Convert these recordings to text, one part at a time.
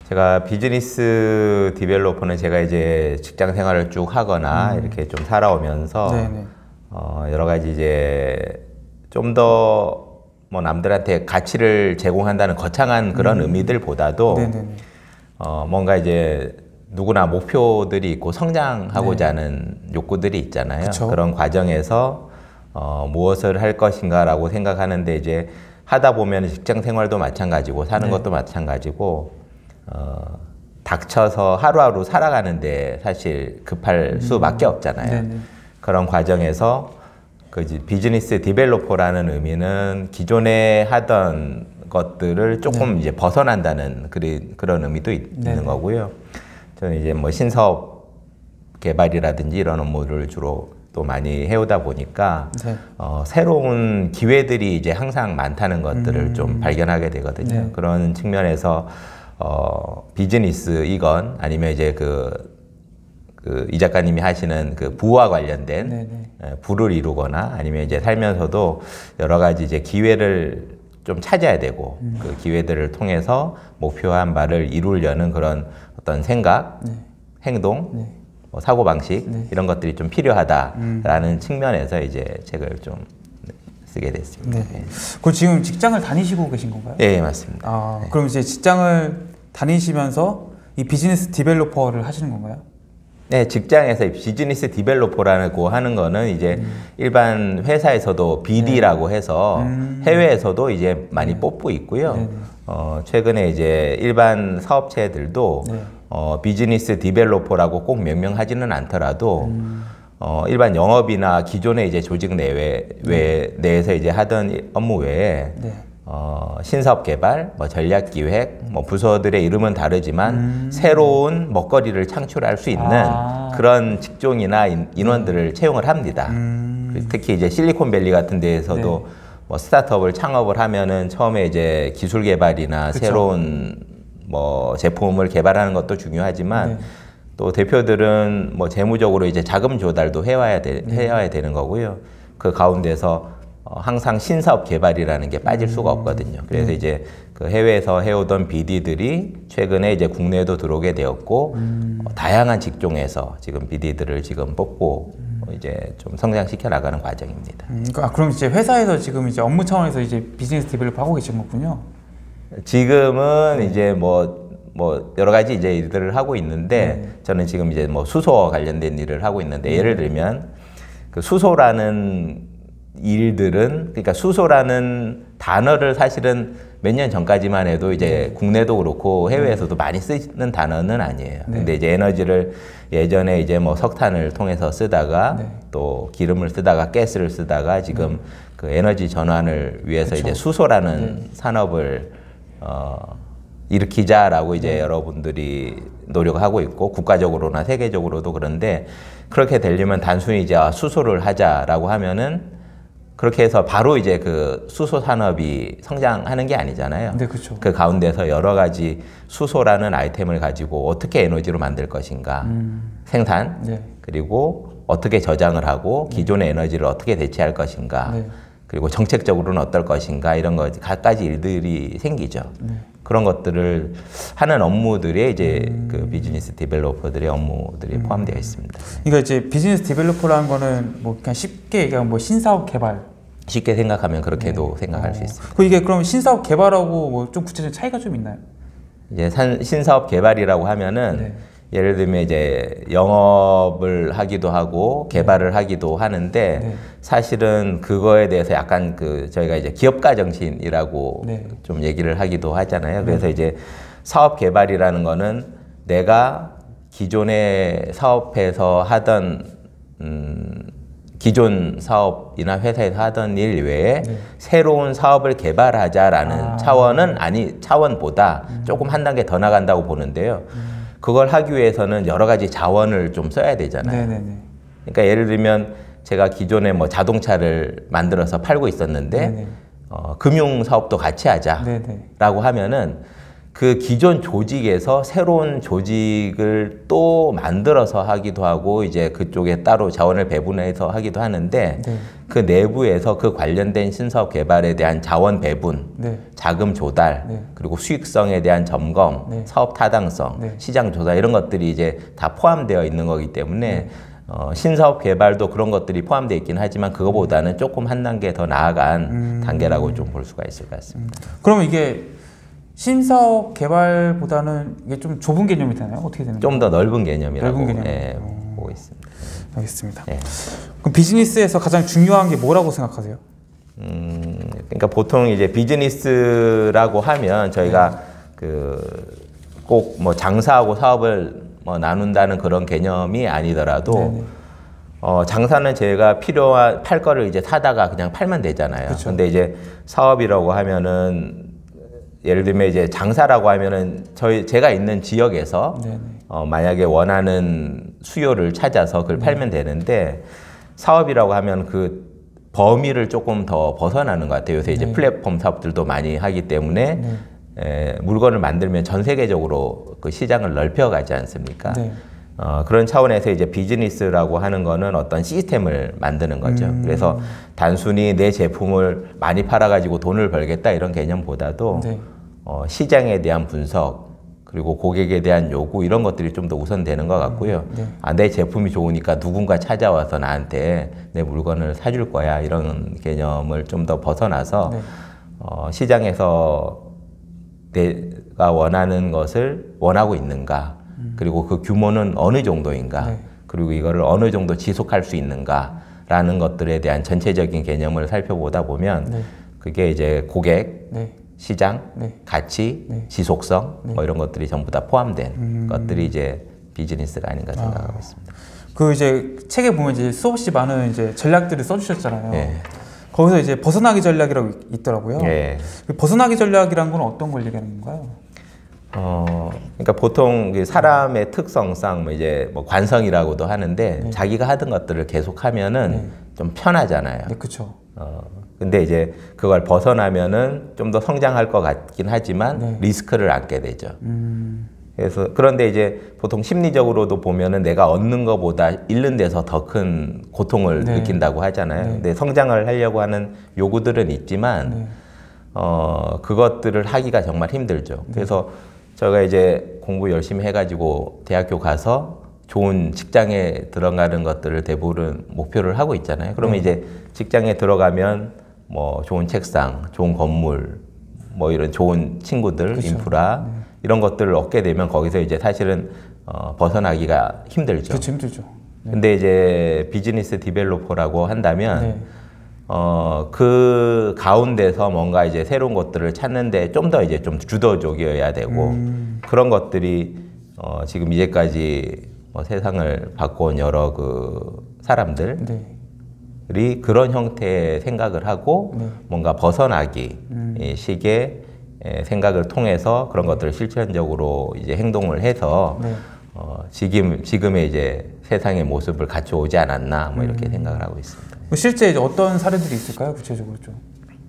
제가 비즈니스 디벨로퍼는 제가 이제 직장 생활을 쭉 하거나 이렇게 좀 살아오면서 여러 가지 이제 좀 더 뭐 남들한테 가치를 제공한다는 거창한 그런 의미들보다도 뭔가 이제 누구나 목표들이 있고 성장하고자 하는 욕구들이 있잖아요. 그쵸? 그런 과정에서 무엇을 할 것인가라고 생각하는데 이제 하다 보면 직장 생활도 마찬가지고 사는 것도 마찬가지고 닥쳐서 하루하루 살아가는데 사실 급할 수밖에 없잖아요. 그런 과정에서 그 비즈니스 디벨로퍼라는 의미는 기존에 하던 것들을 조금 이제 벗어난다는 그런 의미도 있는 거고요. 저는 이제 뭐 신사업 개발이라든지 이런 업무를 주로 또 많이 해오다 보니까 새로운 기회들이 이제 항상 많다는 것들을 좀 발견하게 되거든요. 그런 측면에서 비즈니스이건 아니면 이제 이 작가님이 하시는 그 부와 관련된 부를 이루거나 아니면 이제 살면서도 여러 가지 이제 기회를 좀 찾아야 되고 그 기회들을 통해서 목표한 바를 이루려는 그런 어떤 생각, 행동, 뭐 사고방식 이런 것들이 좀 필요하다라는 측면에서 이제 책을 좀 쓰게 됐습니다. 그럼 지금 직장을 다니시고 계신 건가요? 네, 맞습니다. 아, 그럼 이제 직장을 다니시면서 이 비즈니스 디벨로퍼를 하시는 건가요? 네, 직장에서 비즈니스 디벨로퍼라고 하는 거는 이제 일반 회사에서도 BD라고 해서 해외에서도 이제 많이 뽑고 있고요. 최근에 이제 일반 사업체들도 비즈니스 디벨로퍼라고 꼭 명명하지는 않더라도 일반 영업이나 기존의 이제 조직 내에서 이제 하던 업무 외에 신사업 개발, 뭐 전략 기획, 뭐 부서들의 이름은 다르지만 새로운 먹거리를 창출할 수 있는 그런 직종이나 인원들을 채용을 합니다. 특히 이제 실리콘밸리 같은 데에서도 뭐 스타트업을 창업을 하면은 처음에 이제 기술 개발이나 새로운 뭐 제품을 개발하는 것도 중요하지만 또 대표들은 뭐 재무적으로 이제 자금 조달도 해와야 되는 거고요. 그 가운데서 항상 신사업 개발이라는 게 빠질 수가 없거든요. 그래서 이제 그 해외에서 해오던 BD들이 최근에 이제 국내에도 들어오게 되었고 다양한 직종에서 지금 BD들을 지금 뽑고 이제 좀 성장시켜 나가는 과정입니다. 그럼 이제 회사에서 지금 이제 업무 차원에서 이제 비즈니스 디벨롭 하고 계신 거군요. 지금은 이제 뭐 여러 가지 이제 일들을 하고 있는데 저는 지금 이제 뭐 수소와 관련된 일을 하고 있는데 예를 들면 그 수소라는 일들은 그러니까 수소라는 단어를 사실은 몇 년 전까지만 해도 이제 국내도 그렇고 해외에서도 많이 쓰는 단어는 아니에요. 근데 이제 에너지를 예전에 이제 뭐 석탄을 통해서 쓰다가 또 기름을 쓰다가 가스를 쓰다가 지금 그 에너지 전환을 위해서 이제 수소라는 산업을 일으키자라고 이제 여러분들이 노력하고 있고 국가적으로나 세계적으로도 그런데 그렇게 되려면 단순히 이제 수소를 하자라고 하면은 그렇게 해서 바로 이제 그 수소 산업이 성장하는 게 아니잖아요. 그 가운데서 여러 가지 수소라는 아이템을 가지고 어떻게 에너지로 만들 것인가, 생산, 그리고 어떻게 저장을 하고 기존의 에너지를 어떻게 대체할 것인가, 그리고 정책적으로는 어떨 것인가 이런 거 갖가지 일들이 생기죠. 그런 것들을 하는 업무들에 이제 그 비즈니스 디벨로퍼들의 업무들이 포함되어 있습니다. 그러니까 이제 비즈니스 디벨로퍼라는 거는 뭐 그냥 쉽게 얘기하면 뭐 신사업 개발. 쉽게 생각하면 그렇게도 생각할 수 있습니다. 이게 그럼 신사업 개발하고 뭐 좀 구체적인 차이가 좀 있나요? 이제 신사업 개발이라고 하면은 예를 들면 이제 영업을 하기도 하고 개발을 하기도 하는데 사실은 그거에 대해서 약간 저희가 이제 기업가 정신이라고 좀 얘기를 하기도 하잖아요. 그래서 이제 사업 개발이라는 거는 내가 기존의 사업에서 하던 기존 사업이나 회사에서 하던 일 외에 새로운 사업을 개발하자라는 차원보다 조금 한 단계 더 나간다고 보는데요. 그걸 하기 위해서는 여러 가지 자원을 좀 써야 되잖아요. 그러니까 예를 들면 제가 기존에 뭐 자동차를 만들어서 팔고 있었는데 금융 사업도 같이 하자라고 하면은 그 기존 조직에서 새로운 조직을 또 만들어서 하기도 하고 이제 그쪽에 따로 자원을 배분해서 하기도 하는데 네. 그 내부에서 그 관련된 신사업 개발에 대한 자원 배분, 네. 자금 조달, 네. 그리고 수익성에 대한 점검, 네. 사업 타당성, 네. 시장 조사 이런 것들이 이제 다 포함되어 있는 거기 때문에 신사업 개발도 그런 것들이 포함되어 있긴 하지만 그거보다는 조금 한 단계 더 나아간 단계라고 좀 볼 수가 있을 것 같습니다. 그러면 이게 신사업 개발보다는 이게 좀 좁은 개념이 되나요? 어떻게 되는 좀 더 넓은 개념이라고 넓은 개념. 예, 보고 있습니다. 알겠습니다. 예. 그럼 비즈니스에서 가장 중요한 게 뭐라고 생각하세요? 그러니까 보통 이제 비즈니스라고 하면 저희가 그 꼭 뭐 장사하고 사업을 뭐 나눈다는 그런 개념이 아니더라도 네네. 장사는 제가 팔 거를 이제 사다가 그냥 팔면 되잖아요. 그쵸. 근데 이제 사업이라고 하면은 예를 들면 이제 장사라고 하면은 제가 있는 지역에서 네네. 만약에 원하는 수요를 찾아서 그걸 팔면 되는데 사업이라고 하면 그 범위를 조금 더 벗어나는 것 같아요. 요새 이제 플랫폼 사업들도 많이 하기 때문에 물건을 만들면 전 세계적으로 그 시장을 넓혀가지 않습니까? 네. 그런 차원에서 이제 비즈니스라고 하는 거는 어떤 시스템을 만드는 거죠. 그래서 단순히 내 제품을 많이 팔아가지고 돈을 벌겠다 이런 개념보다도 네. 시장에 대한 분석 그리고 고객에 대한 요구 이런 것들이 좀 더 우선되는 것 같고요. 네. 내 제품이 좋으니까 누군가 찾아와서 나한테 내 물건을 사줄 거야 이런 개념을 좀 더 벗어나서 네. 시장에서 내가 원하는 것을 원하고 있는가 그리고 그 규모는 어느 정도인가 네. 그리고 이거를 어느 정도 지속할 수 있는가라는 것들에 대한 전체적인 개념을 살펴보다 보면 네. 그게 이제 고객, 네. 시장, 네. 가치, 네. 지속성 뭐 이런 것들이 전부 다 포함된 것들이 이제 비즈니스가 아닌가 생각하고 있습니다. 그 이제 책에 보면 이제 수없이 많은 이제 전략들을 써주셨잖아요. 예. 거기서 이제 벗어나기 전략이라고 있더라고요. 예. 그 벗어나기 전략이란 건 어떤 걸 얘기하는 건가요? 그러니까 보통 그 사람의 특성상 뭐 이제 뭐 관성이라고도 하는데 네. 자기가 하던 것들을 계속하면은 좀 편하잖아요. 네, 그렇죠. 근데 이제 그걸 벗어나면은 좀 더 성장할 것 같긴 하지만 네. 리스크를 안게 되죠. 그래서 그런데 이제 보통 심리적으로도 보면은 내가 얻는 것보다 잃는 데서 더 큰 고통을 네. 느낀다고 하잖아요. 네. 근데 성장을 하려고 하는 요구들은 있지만 네. 그것들을 하기가 정말 힘들죠. 그래서 제가 이제 공부 열심히 해가지고 대학교 가서 좋은 직장에 들어가는 것들을 대부분 목표를 하고 있잖아요. 그러면 이제 직장에 들어가면 뭐 좋은 책상, 좋은 건물, 뭐 이런 좋은 친구들, 그쵸. 인프라 이런 것들을 얻게 되면 거기서 이제 사실은 벗어나기가 힘들죠. 그렇죠, 힘들죠. 근데 이제 비즈니스 디벨로퍼라고 한다면 네. 그 가운데서 뭔가 이제 새로운 것들을 찾는데 좀 더 이제 좀 주도적이어야 되고 그런 것들이 지금 이제까지 뭐 세상을 바꿔온 여러 그 사람들이 네. 그런 형태의 생각을 하고 네. 뭔가 벗어나기 이 식의 생각을 통해서 그런 것들을 실천적으로 이제 행동을 해서 네. 지금의 이제 세상의 모습을 갖춰오지 않았나 뭐 이렇게 생각을 하고 있습니다. 실제 이제 어떤 사례들이 있을까요? 구체적으로 좀.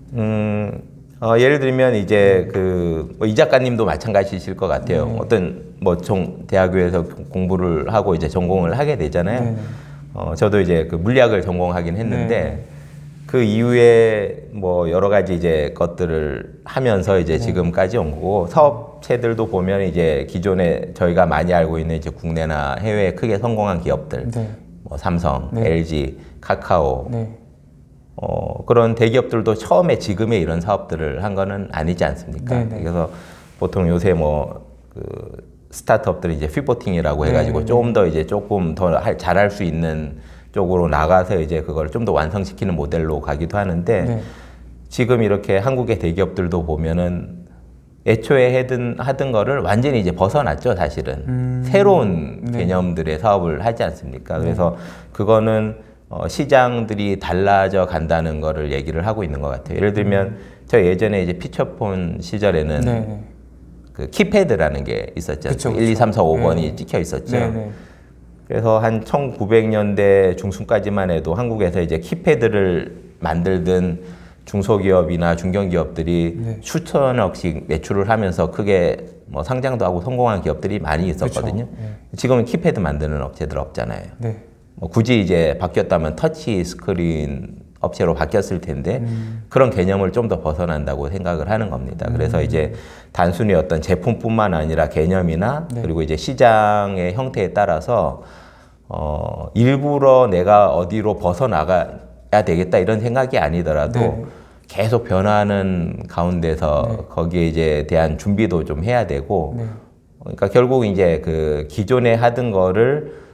예를 들면 이제 이 작가님도 마찬가지실 것 같아요. 네. 어떤 뭐 대학교에서 공부를 하고 이제 전공을 하게 되잖아요. 네. 저도 이제 그 물리학을 전공하긴 했는데 네. 그 이후에 뭐 여러 가지 이제 것들을 하면서 이제 지금까지 온 거고 사업체들도 보면 이제 기존에 저희가 많이 알고 있는 이제 국내나 해외에 크게 성공한 기업들, 네. 뭐 삼성, 네. LG, 카카오 네. 그런 대기업들도 처음에 지금의 이런 사업들을 한 거는 아니지 않습니까? 네네. 그래서 보통 요새 뭐 그 스타트업들이 이제 피보팅이라고 해가지고 네네. 조금 더 이제 조금 더 잘할 수 있는 쪽으로 나가서 이제 그걸 좀 더 완성시키는 모델로 가기도 하는데 네. 지금 이렇게 한국의 대기업들도 보면은 애초에 하던 거를 완전히 이제 벗어났죠, 사실은. 새로운 네. 개념들의 사업을 하지 않습니까? 그래서 그거는 시장들이 달라져 간다는 거를 얘기를 하고 있는 것 같아요. 예를 들면 저 예전에 이제 피처폰 시절에는 네. 그 키패드라는 게 있었죠. 그쵸, 1, 2, 3, 4, 5번이 네. 찍혀 있었죠. 네. 네. 그래서 한 1900년대 중순까지만 해도 한국에서 이제 키패드를 만들던 중소기업이나 중견기업들이 네. 수천억씩 매출을 하면서 크게 뭐 상장도 하고 성공한 기업들이 많이 있었거든요. 그렇죠. 네. 지금은 키패드 만드는 업체들 없잖아요. 네. 뭐 굳이 이제 바뀌었다면 터치 스크린 업체로 바뀌었을 텐데 그런 개념을 좀 더 벗어난다고 생각을 하는 겁니다. 그래서 이제 단순히 어떤 제품뿐만 아니라 개념이나 네. 그리고 이제 시장의 형태에 따라서 일부러 내가 어디로 벗어나가야 되겠다 이런 생각이 아니더라도 네. 계속 변화하는 가운데서 네. 거기에 이제 대한 준비도 좀 해야 되고 네. 그러니까 결국 이제 그 기존에 하던 거를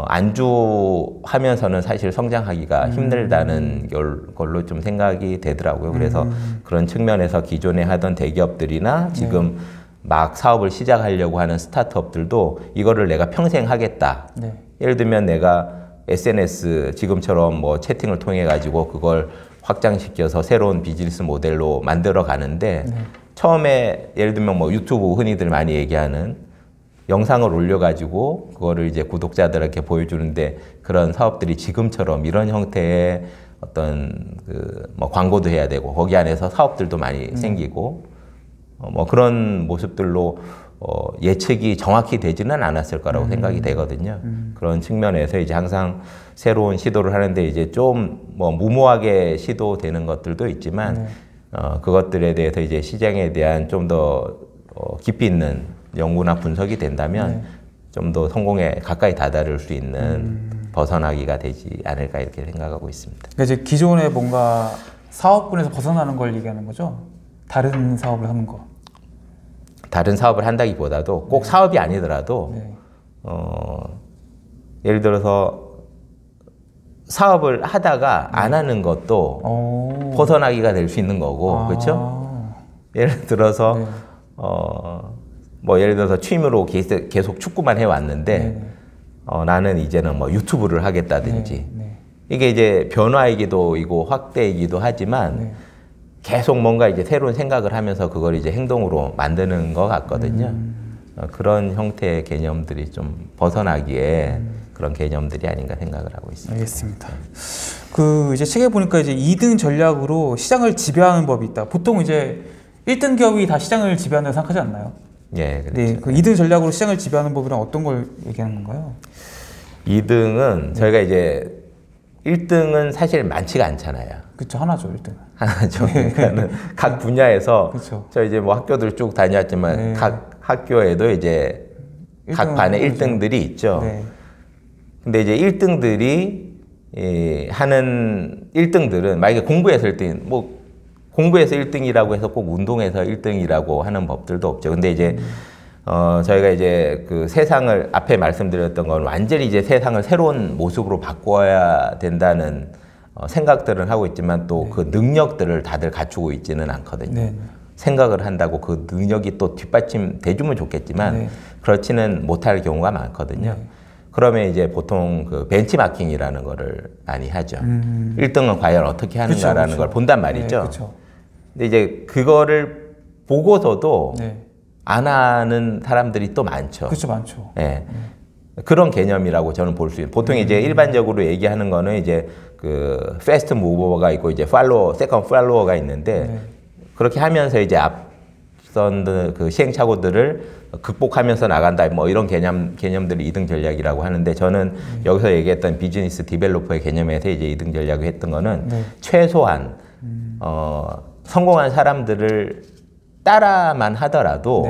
안주하면서는 사실 성장하기가 힘들다는 걸로 좀 생각이 되더라고요. 그래서 그런 측면에서 기존에 하던 대기업들이나 지금 막 사업을 시작하려고 하는 스타트업들도 이거를 내가 평생 하겠다. 네. 예를 들면 내가 SNS 지금처럼 뭐 채팅을 통해 가지고 그걸 확장시켜서 새로운 비즈니스 모델로 만들어 가는데 처음에 예를 들면 뭐 유튜브 흔히들 많이 얘기하는 영상을 올려가지고 그거를 이제 구독자들에게 보여주는데 그런 사업들이 지금처럼 이런 형태의 어떤 그 뭐 광고도 해야 되고 거기 안에서 사업들도 많이 생기고 뭐 그런 모습들로 예측이 정확히 되지는 않았을 거라고 생각이 되거든요. 그런 측면에서 이제 항상 새로운 시도를 하는데 이제 좀 뭐 무모하게 시도되는 것들도 있지만 그것들에 대해서 이제 시장에 대한 좀 더 깊이 있는 연구나 분석이 된다면 좀 더 성공에 가까이 다다를 수 있는 벗어나기가 되지 않을까 이렇게 생각하고 있습니다. 그러니까 이제 기존의 뭔가 사업군에서 벗어나는 걸 얘기하는 거죠? 다른 사업을 하는 거. 다른 사업을 한다기보다도 꼭 사업이 아니더라도 네. 예를 들어서 사업을 하다가 안 하는 것도 벗어나기가 될 수 있는 거고 그렇죠? 예를 들어서 네. 뭐 예를 들어서 취미로 계속 축구만 해왔는데 나는 이제는 뭐 유튜브를 하겠다든지 이게 이제 변화이기도 이고 확대이기도 하지만 계속 뭔가 이제 새로운 생각을 하면서 그걸 이제 행동으로 만드는 것 같거든요. 그런 형태의 개념들이 좀 벗어나기에 그런 개념들이 아닌가 생각을 하고 있습니다. 알겠습니다. 그 이제 책에 보니까 이제 2등 전략으로 시장을 지배하는 법이 있다. 보통 이제 1등 기업이 다 시장을 지배한다고 생각하지 않나요? 예, 그렇죠. 네, 그 2등 전략으로 시장을 지배하는 법이란 어떤 걸 얘기하는 건가요? 2등은 저희가 이제 1등은 사실 많지가 않잖아요. 그렇죠, 하나죠, 1등. 하나죠. 그러니까는 각 분야에서 그렇죠. 저 이제 뭐 학교들 쭉 다녔지만 네. 각 학교에도 이제 각 반에 1등들이 있죠. 네. 근데 이제 1등들이 하는 1등들은 만약에 공부에서 1등, 뭐 공부에서 1등이라고 해서 꼭 운동에서 1등이라고 하는 법들도 없죠. 근데 이제 저희가 이제 그 세상을 앞에 말씀드렸던 건 완전히 이제 세상을 새로운 모습으로 바꿔야 된다는 생각들은 하고 있지만 또 그 능력들을 다들 갖추고 있지는 않거든요. 네. 생각을 한다고 그 능력이 또 뒷받침 돼주면 좋겠지만 그렇지는 못할 경우가 많거든요. 그러면 이제 보통 그 벤치마킹이라는 거를 많이 하죠. 1등은 과연 어떻게 하는가라는 걸 본단 말이죠. 그쵸. 근데 이제 그거를 보고서도 네. 안 하는 사람들이 또 많죠. 그렇죠, 많죠. 예. 그런 개념이라고 저는 볼 수 있어요. 보통 이제 일반적으로 얘기하는 거는 이제 그 패스트 무버가 있고 이제 팔로워, 세컨 팔로워가 있는데 그렇게 하면서 이제 앞선 그 시행착오들을 극복하면서 나간다 뭐 이런 개념들이 2등 전략이라고 하는데 저는 여기서 얘기했던 비즈니스 디벨로퍼의 개념에서 이제 2등 전략을 했던 거는 최소한 성공한 사람들을 따라만 하더라도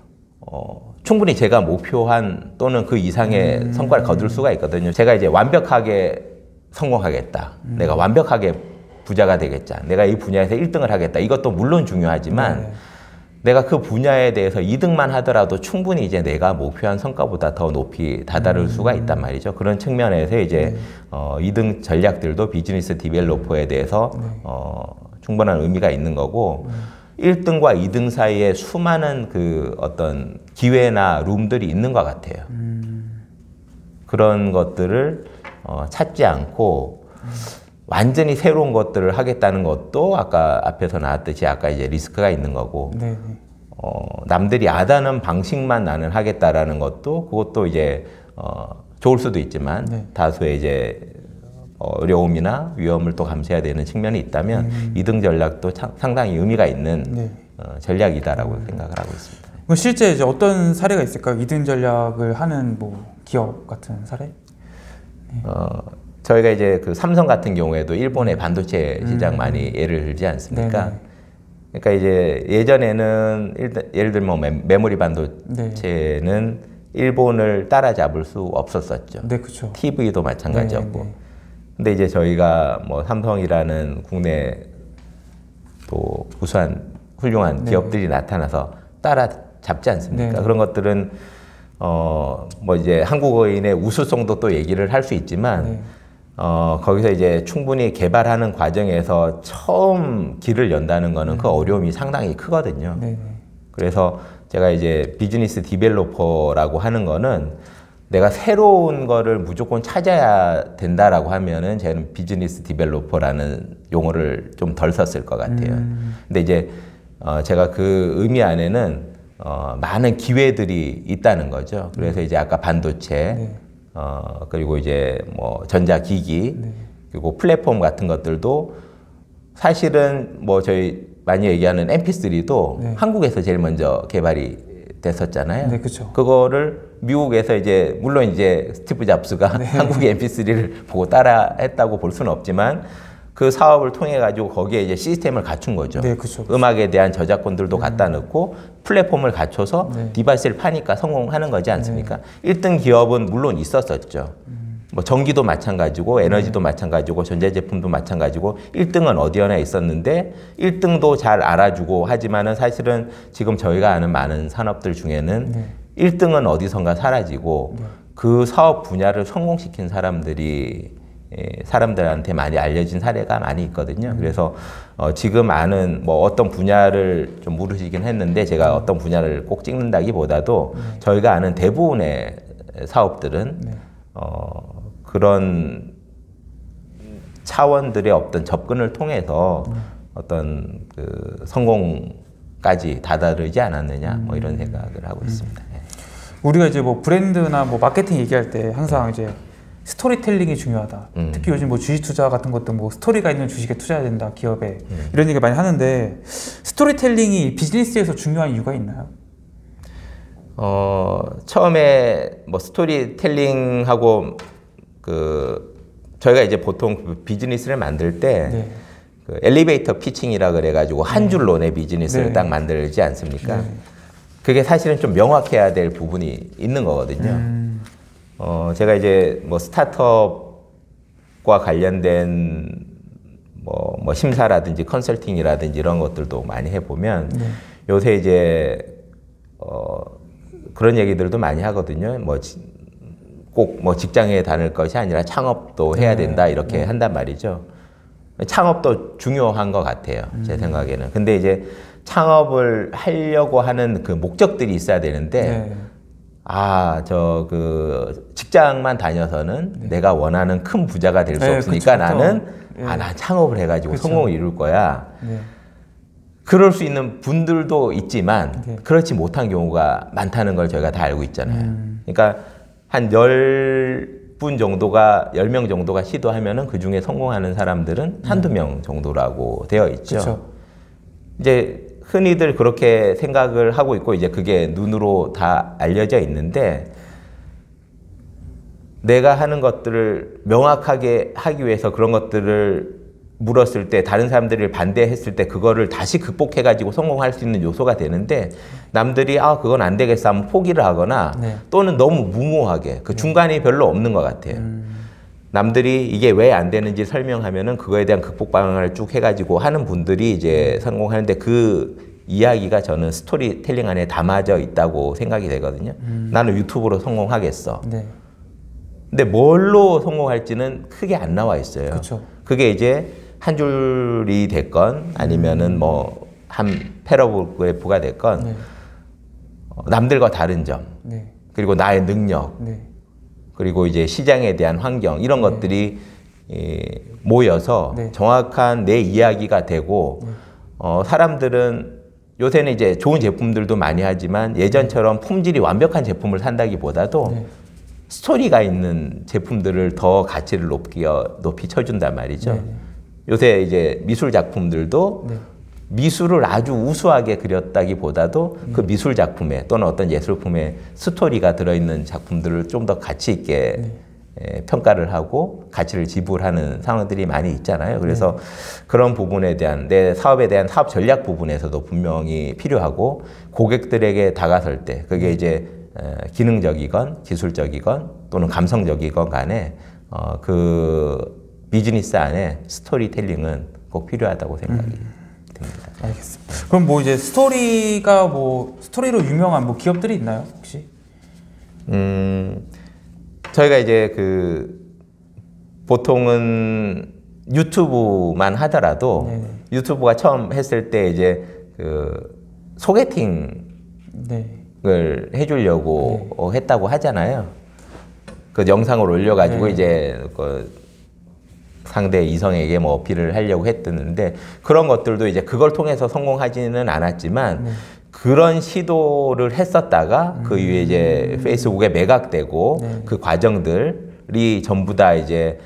충분히 제가 목표한 또는 그 이상의 성과를 거둘 수가 있거든요. 제가 이제 완벽하게 성공하겠다. 내가 완벽하게 부자가 되겠다. 내가 이 분야에서 1등을 하겠다. 이것도 물론 중요하지만 내가 그 분야에 대해서 2등만 하더라도 충분히 이제 내가 목표한 성과보다 더 높이 다다를 수가 있단 말이죠. 그런 측면에서 이제 2등 전략들도 비즈니스 디벨로퍼에 대해서 충분한 의미가 있는 거고 1등과 2등 사이에 수많은 그 어떤 기회나 룸들이 있는 것 같아요. 그런 것들을 찾지 않고 완전히 새로운 것들을 하겠다는 것도 아까 앞에서 나왔듯이 아까 이제 리스크가 있는 거고 남들이 아다는 방식만 나는 하겠다라는 것도 그것도 이제 좋을 수도 있지만 다수의 이제 어려움이나 위험을 또 감수해야 되는 측면이 있다면 2등 전략도 상당히 의미가 있는 네. 전략이다라고 생각을 하고 있습니다. 그럼 실제 이제 어떤 사례가 있을까요? 2등 전략을 하는 뭐 기업 같은 사례? 저희가 이제 그 삼성 같은 경우에도 일본의 반도체 시장 많이 예를 들지 않습니까? 네네. 그러니까 이제 예전에는 예를 들면 메모리 반도체는 일본을 따라잡을 수 없었었죠. 네, 그렇죠. TV도 마찬가지였고. 네. 근데 이제 저희가 뭐 삼성이라는 국내 또 우수한 훌륭한 기업들이 나타나서 따라잡지 않습니까? 네. 그런 것들은 뭐 이제 한국어인의 우수성도 또 얘기를 할 수 있지만 네. 거기서 이제 충분히 개발하는 과정에서 처음 길을 연다는 거는 그 어려움이 상당히 크거든요. 네. 그래서 제가 이제 비즈니스 디벨로퍼라고 하는 거는 내가 새로운 거를 무조건 찾아야 된다라고 하면은 저는 비즈니스 디벨로퍼라는 용어를 좀 덜 썼을 것 같아요. 근데 이제 제가 그 의미 안에는 많은 기회들이 있다는 거죠. 그래서 이제 아까 반도체, 네. 그리고 이제 뭐 전자기기, 네. 그리고 플랫폼 같은 것들도 사실은 뭐 저희 많이 얘기하는 MP3도 네. 한국에서 제일 먼저 개발이 됐었잖아요. 네, 그렇죠. 그거를 미국에서 이제 물론 이제 스티브 잡스가 한국의 MP3를 보고 따라했다고 볼 수는 없지만 그 사업을 통해 가지고 거기에 이제 시스템을 갖춘 거죠. 네, 그렇죠. 음악에 대한 저작권들도 갖다 넣고 플랫폼을 갖춰서 디바이스를 파니까 성공하는 거지 않습니까? 1등 기업은 물론 있었었죠. 뭐 전기도 마찬가지고 에너지도 마찬가지고 전자제품도 마찬가지고 1등은 어디에나 있었는데 1등도 잘 알아주고 하지만은 사실은 지금 저희가 아는 많은 산업들 중에는 1등은 어디선가 사라지고 그 사업 분야를 성공시킨 사람들한테 많이 알려진 사례가 많이 있거든요. 그래서 지금 아는 뭐 어떤 분야를 좀 물으시긴 했는데 제가 어떤 분야를 꼭 찍는다기보다도 저희가 아는 대부분의 사업들은 그런 차원들의 어떤 접근을 통해서 어떤 그 성공까지 다다르지 않았느냐 뭐 이런 생각을 하고 있습니다. 우리가 이제 뭐 브랜드나 뭐 마케팅 얘기할 때 항상 이제 스토리텔링이 중요하다. 특히 요즘 뭐 주식 투자 같은 것도 뭐 스토리가 있는 주식에 투자해야 된다, 기업에. 이런 얘기 많이 하는데 스토리텔링이 비즈니스에서 중요한 이유가 있나요? 처음에 뭐 스토리텔링하고 저희가 이제 보통 비즈니스를 만들 때 그 엘리베이터 피칭이라 그래가지고 한 줄로 내 비즈니스를 딱 만들지 않습니까? 그게 사실은 좀 명확해야 될 부분이 있는 거거든요. 제가 이제 뭐 스타트업과 관련된 뭐 심사라든지 컨설팅이라든지 이런 것들도 많이 해보면 요새 이제 그런 얘기들도 많이 하거든요. 꼭 뭐 직장에 다닐 것이 아니라 창업도 해야 된다 이렇게 한단 말이죠. 창업도 중요한 것 같아요. 제 생각에는. 근데 이제 창업을 하려고 하는 그 목적들이 있어야 되는데 직장만 다녀서는 내가 원하는 큰 부자가 될 수 없으니까 나는 난 창업을 해가지고 성공을 이룰 거야. 그럴 수 있는 분들도 있지만 그렇지 못한 경우가 많다는 걸 저희가 다 알고 있잖아요. 그러니까 한 10분 정도가 10명 정도가 시도하면은 그 중에 성공하는 사람들은 한두 명 정도라고 되어 있죠. 그쵸. 이제 흔히들 그렇게 생각을 하고 있고 이제 그게 눈으로 다 알려져 있는데 내가 하는 것들을 명확하게 하기 위해서 그런 것들을 물었을 때 다른 사람들이 반대했을 때 그거를 다시 극복해가지고 성공할 수 있는 요소가 되는데 남들이 그건 안 되겠어 하면 포기를 하거나 또는 너무 무모하게 그 중간이 별로 없는 것 같아요. 남들이 이게 왜 안 되는지 설명하면은 그거에 대한 극복 방안을 쭉 해가지고 하는 분들이 이제 성공하는데 그 이야기가 저는 스토리텔링 안에 담아져 있다고 생각이 되거든요. 나는 유튜브로 성공하겠어. 근데 뭘로 성공할지는 크게 안 나와 있어요. 그쵸. 그게 이제 한 줄이 됐건 아니면은 뭐 한 패러그래프가 됐건 남들과 다른 점 그리고 나의 능력 그리고 이제 시장에 대한 환경 이런 것들이 모여서 정확한 내 이야기가 되고 사람들은 요새는 이제 좋은 제품들도 많이 하지만 예전처럼 품질이 완벽한 제품을 산다기보다도 스토리가 있는 제품들을 더 가치를 높이 쳐준단 말이죠. 네. 요새 이제 미술 작품들도 네. 미술을 아주 우수하게 그렸다기보다도 그 미술 작품에 또는 어떤 예술품에 스토리가 들어있는 작품들을 좀 더 가치 있게 평가를 하고 가치를 지불하는 상황들이 많이 있잖아요. 그래서 그런 부분에 대한 내 사업에 대한 사업 전략 부분에서도 분명히 필요하고 고객들에게 다가설 때 그게 이제 기능적이건 기술적이건 또는 감성적이건 간에 그 비즈니스 안에 스토리텔링은 꼭 필요하다고 생각이 듭니다. 알겠습니다. 그럼 뭐 이제 스토리가 뭐 스토리로 유명한 뭐 기업들이 있나요, 혹시? 저희가 이제 그 보통은 유튜브만 하더라도 네네. 유튜브가 처음 했을 때 이제 그 소개팅을 네. 해주려고 했다고 하잖아요. 그 영상을 올려가지고 네. 이제 그 상대 이성에게 뭐 어필을 하려고 했었는데 그런 것들도 이제 그걸 통해서 성공하지는 않았지만 그런 시도를 했었다가 그 이후에 이제 페이스북에 매각되고 네. 그 과정들이 전부 다 이제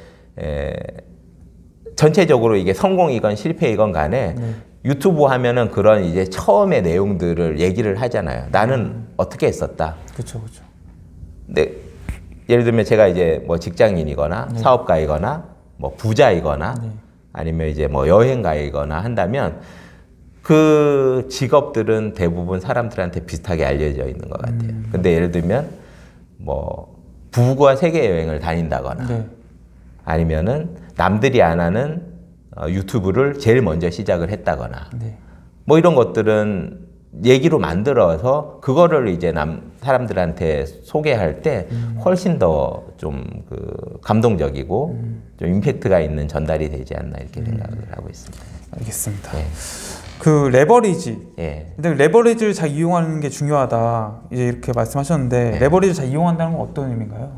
전체적으로 이게 성공이건 실패이건 간에 유튜브 하면은 그런 이제 처음의 내용들을 얘기를 하잖아요. 나는 어떻게 했었다. 그렇죠, 그렇죠. 근데 예를 들면 제가 이제 뭐 직장인이거나 사업가이거나 뭐 부자이거나 아니면 이제 뭐 여행가이거나 한다면 그 직업들은 대부분 사람들한테 비슷하게 알려져 있는 것 같아요. 근데 예를 들면 뭐 부부가 세계 여행을 다닌다거나 네. 아니면은 남들이 안 하는 유튜브를 제일 먼저 시작을 했다거나 네. 뭐 이런 것들은 얘기로 만들어서 그거를 이제 사람들한테 소개할 때 훨씬 더 좀 그 감동적이고 좀 임팩트가 있는 전달이 되지 않나 이렇게 생각을 하고 있습니다. 알겠습니다. 네. 그 레버리지. 예. 근데 레버리지를 잘 이용하는 게 중요하다. 이제 이렇게 말씀하셨는데 레버리지를 잘 이용한다는 건 어떤 의미인가요?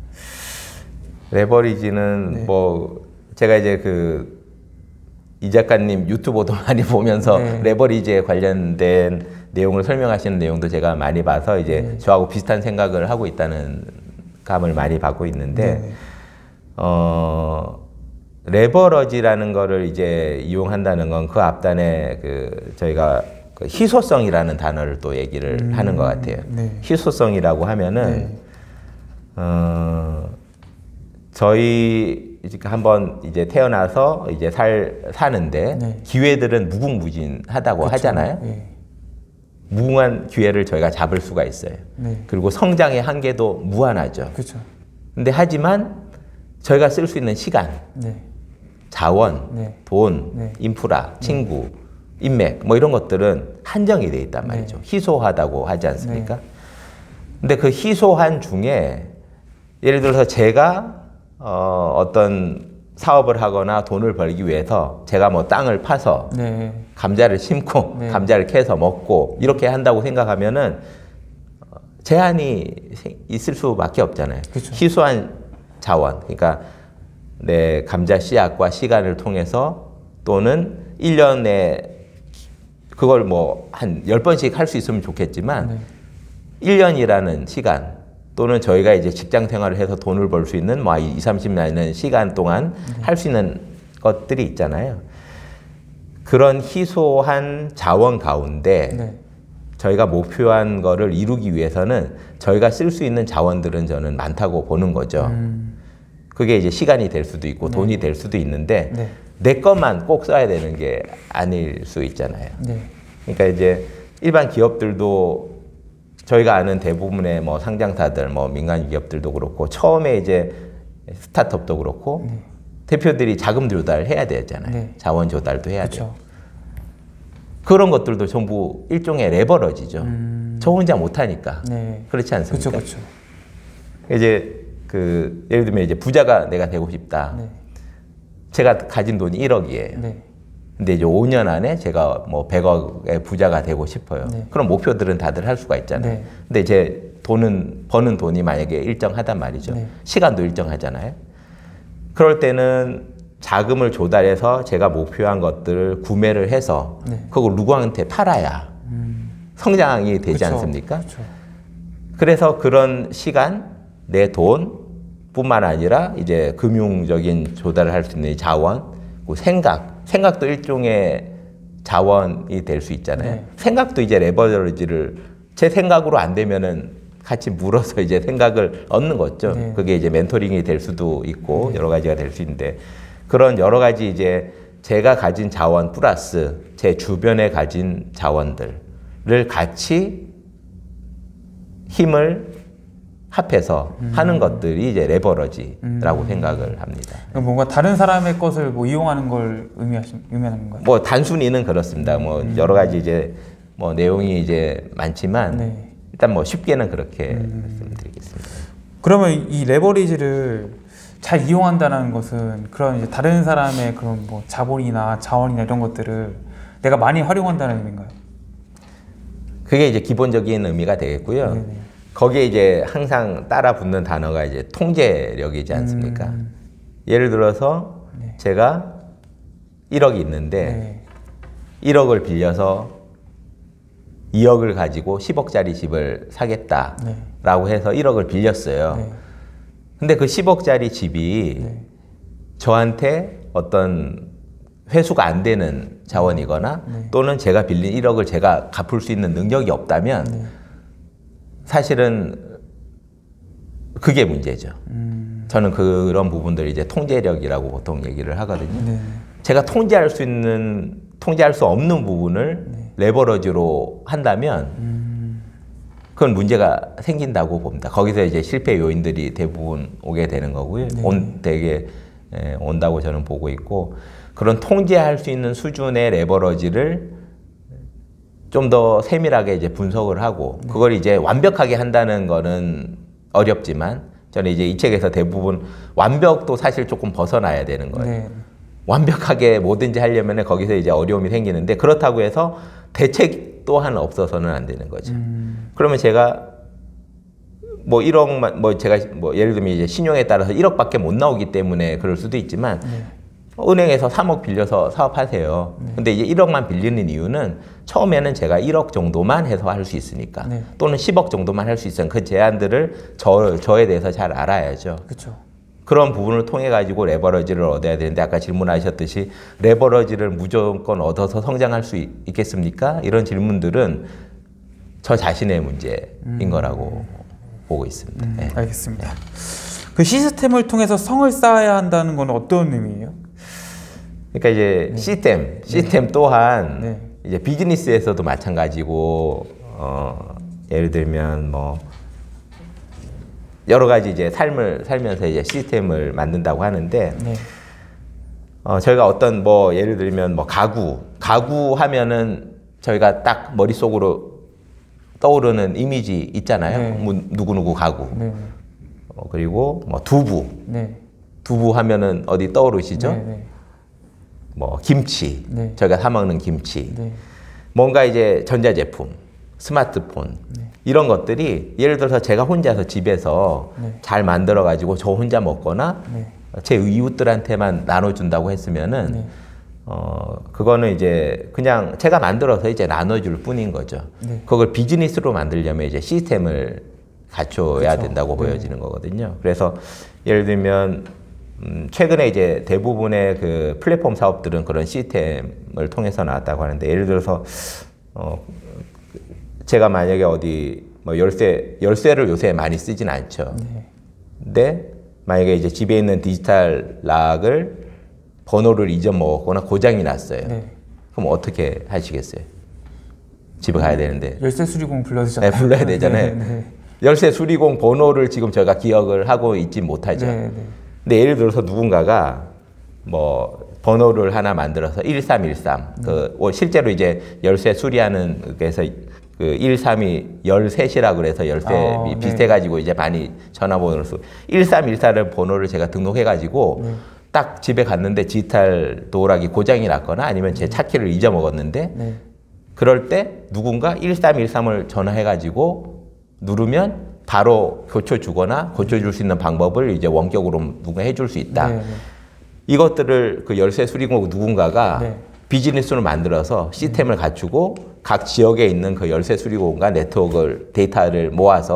레버리지는 뭐 제가 이제 그 이 작가님 유튜브도 많이 보면서 레버리지에 관련된 내용을 설명하시는 내용도 제가 많이 봐서 이제 저하고 비슷한 생각을 하고 있다는 감을 많이 받고 있는데 레버러지라는 거를 이제 이용한다는 건 그 앞단에 그 저희가 그 희소성이라는 단어를 또 얘기를 하는 것 같아요. 희소성이라고 하면은 저희 한번 이제 태어나서 이제 사는데 기회들은 무궁무진하다고 하잖아요. 무궁한 기회를 저희가 잡을 수가 있어요. 그리고 성장의 한계도 무한하죠. 그렇죠. 근데 하지만 저희가 쓸 수 있는 시간, 자원, 돈, 인프라, 친구, 인맥 뭐 이런 것들은 한정이 돼 있단 말이죠. 희소하다고 하지 않습니까? 근데 그 희소한 중에 예를 들어서 제가 어떤 사업을 하거나 돈을 벌기 위해서 제가 뭐 땅을 파서 감자를 심고 감자를 캐서 먹고 이렇게 한다고 생각하면은 제한이 있을 수밖에 없잖아요. 그쵸. 희소한 자원, 그러니까 내 감자 씨앗과 시간을 통해서 또는 1년에 그걸 뭐 한 10번씩 할 수 있으면 좋겠지만 1년이라는 시간 또는 저희가 이제 직장 생활을 해서 돈을 벌 수 있는 뭐 20, 30년의 시간 동안 할 수 있는 것들이 있잖아요. 그런 희소한 자원 가운데 저희가 목표한 거를 이루기 위해서는 저희가 쓸 수 있는 자원들은 저는 많다고 보는 거죠. 그게 이제 시간이 될 수도 있고 돈이 될 수도 있는데 내 것만 꼭 써야 되는 게 아닐 수 있잖아요. 그러니까 이제 일반 기업들도 저희가 아는 대부분의 뭐 상장사들, 뭐 민간 기업들도 그렇고 처음에 이제 스타트업도 그렇고 대표들이 자금 조달해야 되잖아요. 자원 조달도 해야 돼요. 그런 것들도 전부 일종의 레버러지죠. 저 혼자 못하니까. 그렇지 않습니까? 그렇죠. 이제 그 예를 들면 이제 부자가 내가 되고 싶다. 제가 가진 돈이 1억이에요. 근데 이제 5년 안에 제가 뭐 100억의 부자가 되고 싶어요. 그럼 목표들은 다들 할 수가 있잖아요. 근데 이제 버는 돈이 만약에 일정하단 말이죠. 시간도 일정하잖아요. 그럴 때는 자금을 조달해서 제가 목표한 것들을 구매를 해서 그걸 누구한테 팔아야 성장이 되지 않습니까? 그래서 그런 시간, 내 돈뿐만 아니라 이제 금융적인 조달을 할 수 있는 자원, 그 생각도 일종의 자원이 될 수 있잖아요. 네. 생각도 이제 레버리지를 제 생각으로 안 되면은 같이 물어서 이제 생각을 얻는 거죠. 네. 그게 이제 멘토링이 될 수도 있고 여러 가지가 될 수 있는데 그런 여러 가지 이제 제가 가진 자원 플러스 제 주변에 가진 자원들을 같이 힘을 합해서 하는 것들이 이제 레버러지라고 생각을 합니다. 뭔가 다른 사람의 것을 뭐 이용하는 걸 의미하는 건가요? 뭐 단순히는 그렇습니다. 뭐 여러 가지 이제 뭐 내용이 이제 많지만 네. 일단 뭐 쉽게는 그렇게 말씀드리겠습니다. 그러면 이 레버리지를 잘 이용한다는 것은 그런 이제 다른 사람의 그런 뭐 자본이나 자원이나 이런 것들을 내가 많이 활용한다는 의미인가요? 그게 이제 기본적인 의미가 되겠고요. 네네. 거기에 이제 항상 따라 붙는 단어가 이제 통제력이지 않습니까? 예를 들어서 네. 제가 1억이 있는데 네. 1억을 빌려서 2억을 가지고 10억짜리 집을 사겠다라고 해서 1억을 빌렸어요. 네. 근데 그 10억짜리 집이 네. 저한테 어떤 회수가 안 되는 자원이거나 네. 또는 제가 빌린 1억을 제가 갚을 수 있는 능력이 없다면 네. 사실은 그게 문제죠. 저는 그런 부분들을 이제 통제력이라고 보통 얘기를 하거든요. 네. 제가 통제할 수 없는 부분을 레버러지로 한다면 그건 문제가 생긴다고 봅니다. 거기서 이제 실패 요인들이 대부분 오게 되는 거고요. 되게 온다고 저는 보고 있고 그런 통제할 수 있는 수준의 레버러지를 좀 더 세밀하게 이제 분석을 하고 그걸 이제 완벽하게 한다는 거는 어렵지만 저는 이제 이 책에서 대부분 완벽도 사실 조금 벗어나야 되는 거예요. 네. 완벽하게 뭐든지 하려면 거기서 이제 어려움이 생기는데 그렇다고 해서 대책 또한 없어서는 안 되는 거죠. 그러면 제가 뭐 1억만 뭐 제가 뭐 예를 들면 이제 신용에 따라서 1억밖에 못 나오기 때문에 그럴 수도 있지만 은행에서 3억 빌려서 사업하세요. 근데 이제 1억만 빌리는 이유는 처음에는 제가 1억 정도만 해서 할 수 있으니까 또는 10억 정도만 할 수 있으니까 그 제한들을 저에 대해서 잘 알아야죠. 그렇죠. 그런 부분을 통해 가지고 레버러지를 얻어야 되는데 아까 질문하셨듯이 레버러지를 무조건 얻어서 성장할 수 있겠습니까? 이런 질문들은 저 자신의 문제인 거라고 보고 있습니다. 네. 알겠습니다. 그 시스템을 통해서 성을 쌓아야 한다는 건 어떤 의미예요? 그러니까 이제 시스템 또한 네. 이제 비즈니스에서도 마찬가지고 예를 들면 뭐 여러 가지 이제 삶을 살면서 이제 시스템을 만든다고 하는데 네. 저희가 어떤 뭐 예를 들면 뭐 가구 하면은 저희가 딱 머릿속으로 떠오르는 이미지 있잖아요. 네. 뭐 누구누구 가구. 네. 그리고 뭐 두부. 네. 두부 하면은 어디 떠오르시죠? 네. 네. 뭐 김치. 네. 저희가 사 먹는 김치. 네. 뭔가 이제 전자제품, 스마트폰 이런 것들이 예를 들어서 제가 혼자서 집에서 잘 만들어 가지고 저 혼자 먹거나 제 이웃들한테만 나눠준다고 했으면은 그거는 이제 그냥 제가 만들어서 이제 나눠줄 뿐인 거죠. 그걸 비즈니스로 만들려면 이제 시스템을 갖춰야 된다고 보여지는 거거든요. 그래서 예를 들면 최근에 이제 대부분의 그 플랫폼 사업들은 그런 시스템을 통해서 나왔다고 하는데 예를 들어서 제가 만약에 어디 뭐 열쇠를 요새 많이 쓰진 않죠. 근데 만약에 이제 집에 있는 디지털 락을 번호를 잊어먹었거나 고장이 났어요. 그럼 어떻게 하시겠어요? 집에 가야 되는데. 열쇠 수리공 불러야 되잖아요. 네, 불러야 되잖아요. 열쇠 수리공 번호를 지금 저희가 기억을 하고 있지 못하죠. 근데 예를 들어서 누군가가 뭐 번호를 하나 만들어서 1313 실제로 이제 열쇠 수리하는 그래서 그 13이 13이라고 그래서 열쇠 비슷해가지고 이제 많이 전화번호를 쓰고 1314를 번호를 제가 등록해가지고 딱 집에 갔는데 디지털 도어락이 고장이 났거나 아니면 제 차키를 잊어먹었는데 그럴 때 누군가 1313을 전화해가지고 누르면 바로 고쳐주거나 고쳐줄 수 있는 방법을 이제 원격으로 누가 해줄 수 있다. 이것들을 그 열쇠 수리공 누군가가 비즈니스로 만들어서 시스템을 갖추고 각 지역에 있는 그 열쇠 수리공과 네트워크를 데이터를 모아서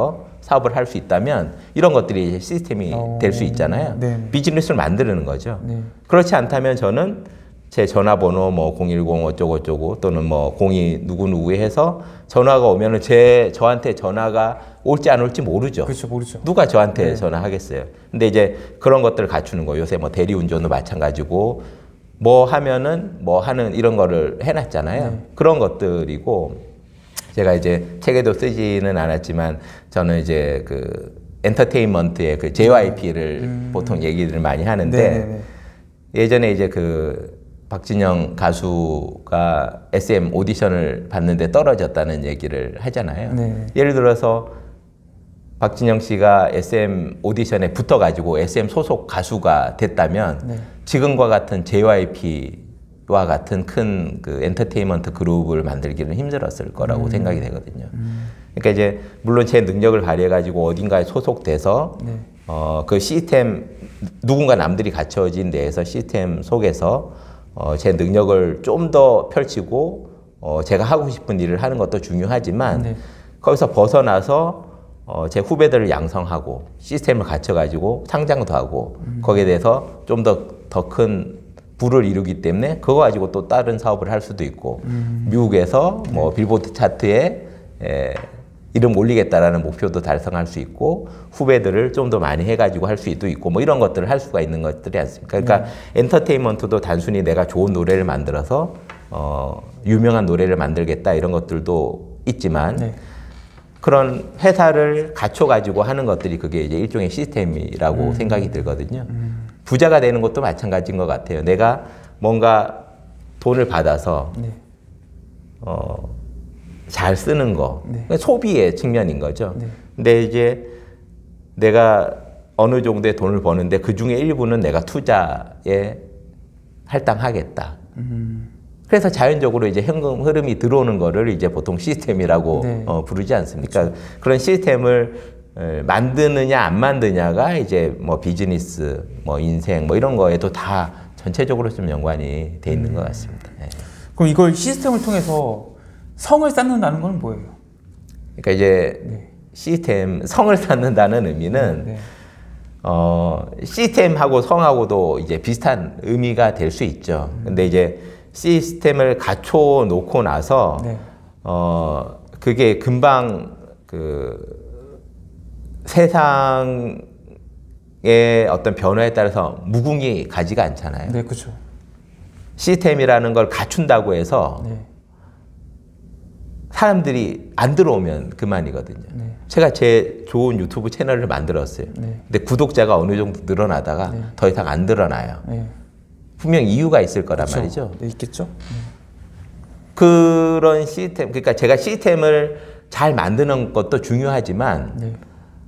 사업을 할 수 있다면 이런 것들이 이제 시스템이 될 수 있잖아요. 네. 비즈니스를 만드는 거죠. 네. 그렇지 않다면 저는 제 전화번호 뭐 010 어쩌고저쩌고 또는 뭐 02 누구누구 해서 전화가 오면은 저한테 전화가 올지 안 올지 모르죠. 그렇죠, 모르죠. 누가 저한테 전화하겠어요. 근데 이제 그런 것들을 갖추는 거예요. 요새 뭐 대리운전도 마찬가지고 뭐 하면은 뭐 하는 이런 거를 해놨잖아요. 그런 것들이고 제가 이제 책에도 쓰지는 않았지만 저는 이제 그 엔터테인먼트의 그 JYP를 보통 얘기를 많이 하는데 예전에 이제 그 박진영 가수가 SM 오디션을 봤는데 떨어졌다는 얘기를 하잖아요. 예를 들어서 박진영 씨가 SM 오디션에 붙어가지고 SM 소속 가수가 됐다면 지금과 같은 JYP와 같은 큰 그 엔터테인먼트 그룹을 만들기는 힘들었을 거라고 생각이 되거든요. 그러니까 이제 물론 제 능력을 발휘해가지고 어딘가에 소속돼서 그 시스템 누군가 남들이 갖춰진 데에서 시스템 속에서 제 능력을 좀 더 펼치고 제가 하고 싶은 일을 하는 것도 중요하지만 거기서 벗어나서 제 후배들을 양성하고 시스템을 갖춰가지고 상장도 하고 거기에 대해서 좀 더 큰 부를 이루기 때문에 그거 가지고 또 다른 사업을 할 수도 있고 미국에서 뭐 빌보드 차트에 이름 올리겠다라는 목표도 달성할 수 있고 후배들을 좀 더 많이 해가지고 할 수도 있고 뭐 이런 것들을 할 수가 있는 것들이 않습니까? 그러니까 엔터테인먼트도 단순히 내가 좋은 노래를 만들어서 유명한 노래를 만들겠다 이런 것들도 있지만 그런 회사를 갖춰가지고 하는 것들이 그게 이제 일종의 시스템이라고 생각이 들거든요. 부자가 되는 것도 마찬가지인 것 같아요. 내가 뭔가 돈을 받아서 잘 쓰는 거, 소비의 측면인 거죠. 근데 이제 내가 어느 정도의 돈을 버는데 그 중에 일부는 내가 투자에 할당하겠다. 그래서 자연적으로 이제 현금 흐름이 들어오는 거를 이제 보통 시스템이라고 부르지 않습니까? 그런 시스템을 만드느냐 안 만드냐가 이제 뭐 비즈니스, 뭐 인생 뭐 이런 거에도 다 전체적으로 좀 연관이 돼 있는 것 같습니다. 그럼 이걸 시스템을 통해서 성을 쌓는다는 건 뭐예요? 그러니까 이제 시스템, 성을 쌓는다는 의미는 시스템하고 성하고도 이제 비슷한 의미가 될 수 있죠. 근데 이제 시스템을 갖춰 놓고 나서 그게 금방 그 세상의 어떤 변화에 따라서 무궁이 가지가 않잖아요. 네, 그렇죠. 시스템이라는 걸 갖춘다고 해서 사람들이 안 들어오면 그만이거든요. 제가 제 좋은 유튜브 채널을 만들었어요. 근데 구독자가 어느 정도 늘어나다가 더 이상 안 늘어나요. 분명 이유가 있을 거란 그렇죠. 말이죠. 있겠죠. 그런 시스템, 그러니까 제가 시스템을 잘 만드는 것도 중요하지만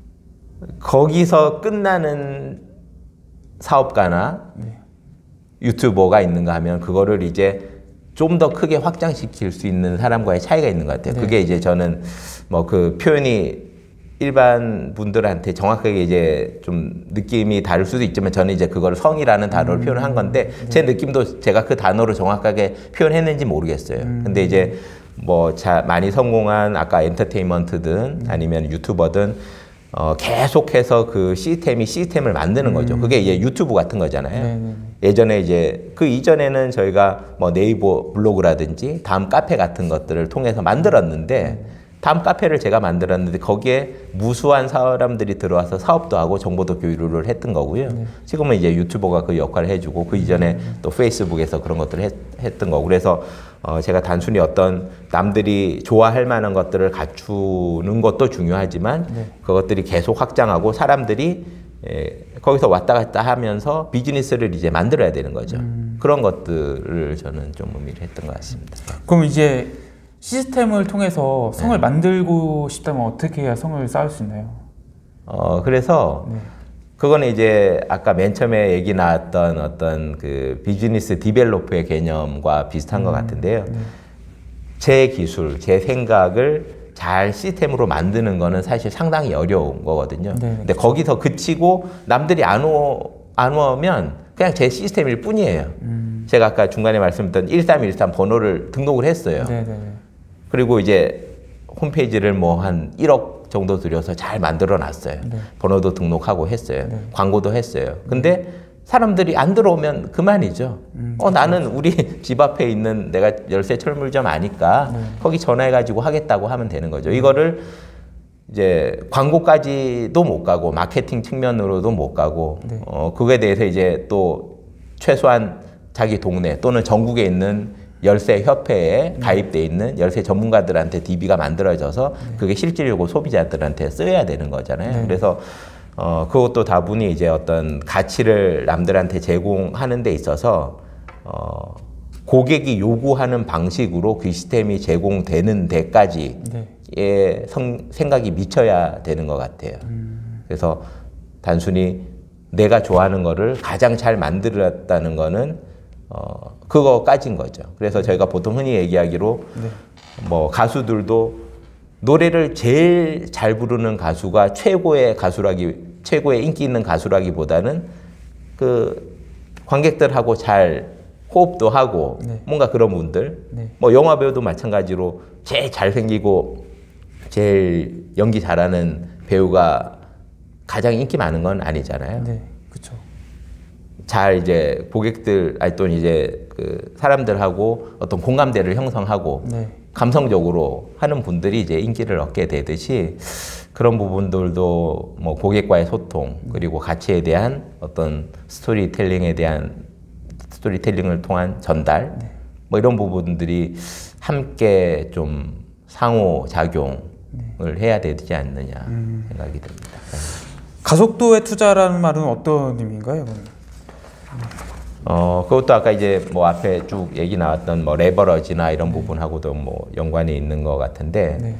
거기서 끝나는 사업가나 유튜버가 있는가 하면 그거를 이제 좀 더 크게 확장시킬 수 있는 사람과의 차이가 있는 것 같아요. 그게 이제 저는 뭐 그 표현이 일반 분들한테 정확하게 이제 좀 느낌이 다를 수도 있지만 저는 이제 그걸 성이라는 단어를 표현한 건데 제 느낌도 제가 그 단어로 정확하게 표현했는지 모르겠어요. 근데 이제 뭐 많이 성공한 아까 엔터테인먼트든 아니면 유튜버든 계속해서 그 시스템을 만드는 거죠. 그게 이제 유튜브 같은 거잖아요. 예전에 이제 그 이전에는 저희가 뭐 네이버 블로그라든지 다음 카페 같은 것들을 통해서 만들었는데 다음 카페를 제가 만들었는데 거기에 무수한 사람들이 들어와서 사업도 하고 정보도 교류를 했던 거고요. 지금은 이제 유튜버가 그 역할을 해주고 그 이전에 또 페이스북에서 그런 것들을 했던 거고 그래서 제가 단순히 어떤 남들이 좋아할 만한 것들을 갖추는 것도 중요하지만 그것들이 계속 확장하고 사람들이 거기서 왔다 갔다 하면서 비즈니스를 이제 만들어야 되는 거죠. 그런 것들을 저는 좀 의미를 했던 것 같습니다. 그럼 이제 시스템을 통해서 성을 만들고 싶다면 어떻게 해야 성을 쌓을 수 있나요? 그래서 그거는 이제 아까 맨 처음에 얘기 나왔던 어떤 그 비즈니스 디벨로퍼의 개념과 비슷한 것 같은데요. 제 기술, 제 생각을 잘 시스템으로 만드는 거는 사실 상당히 어려운 거거든요. 근데 거기서 그치고 남들이 안 오면 그냥 제 시스템일 뿐이에요. 제가 아까 중간에 말씀드렸던 1313 번호를 등록을 했어요. 그리고 이제 홈페이지를 뭐 한 1억 1억 정도 들여서 잘 만들어 놨어요. 네. 번호도 등록하고 했어요. 네. 광고도 했어요. 근데 사람들이 안 들어오면 그만이죠. 나는 우리 집 앞에 있는 내가 열쇠 철물점 아니까 거기 전화해가지고 하겠다고 하면 되는 거죠. 이거를 이제 광고까지도 못 가고 마케팅 측면으로도 못 가고 그거에 대해서 이제 또 최소한 자기 동네 또는 전국에 있는 열쇠 협회에 가입돼 있는 열쇠 전문가들한테 DB가 만들어져서 그게 실질적으로 소비자들한테 쓰여야 되는 거잖아요. 그래서 그것도 다분히 이제 어떤 가치를 남들한테 제공하는 데 있어서 고객이 요구하는 방식으로 그 시스템이 제공되는 데까지의 생각이 미쳐야 되는 것 같아요. 그래서 단순히 내가 좋아하는 거를 가장 잘 만들었다는 거는 그거까지인 거죠. 그래서 저희가 보통 흔히 얘기하기로 뭐 가수들도 노래를 제일 잘 부르는 가수가 최고의 인기 있는 가수라기보다는 그 관객들하고 잘 호흡도 하고 뭔가 그런 분들 뭐 영화배우도 마찬가지로 제일 잘생기고 제일 연기 잘하는 배우가 가장 인기 많은 건 아니잖아요. 네, 그렇죠. 잘 이제 고객들 또는 이제 그 사람들하고 어떤 공감대를 형성하고 감성적으로 하는 분들이 이제 인기를 얻게 되듯이 그런 부분들도 뭐 고객과의 소통 그리고 가치에 대한 어떤 스토리텔링을 통한 전달 뭐 이런 부분들이 함께 좀 상호작용을 해야 되지 않느냐 생각이 듭니다. 가속도의 투자라는 말은 어떤 의미인가요? 그것도 아까 이제 뭐 앞에 쭉 얘기 나왔던 뭐 레버러지나 이런 부분하고도 뭐 연관이 있는 것 같은데,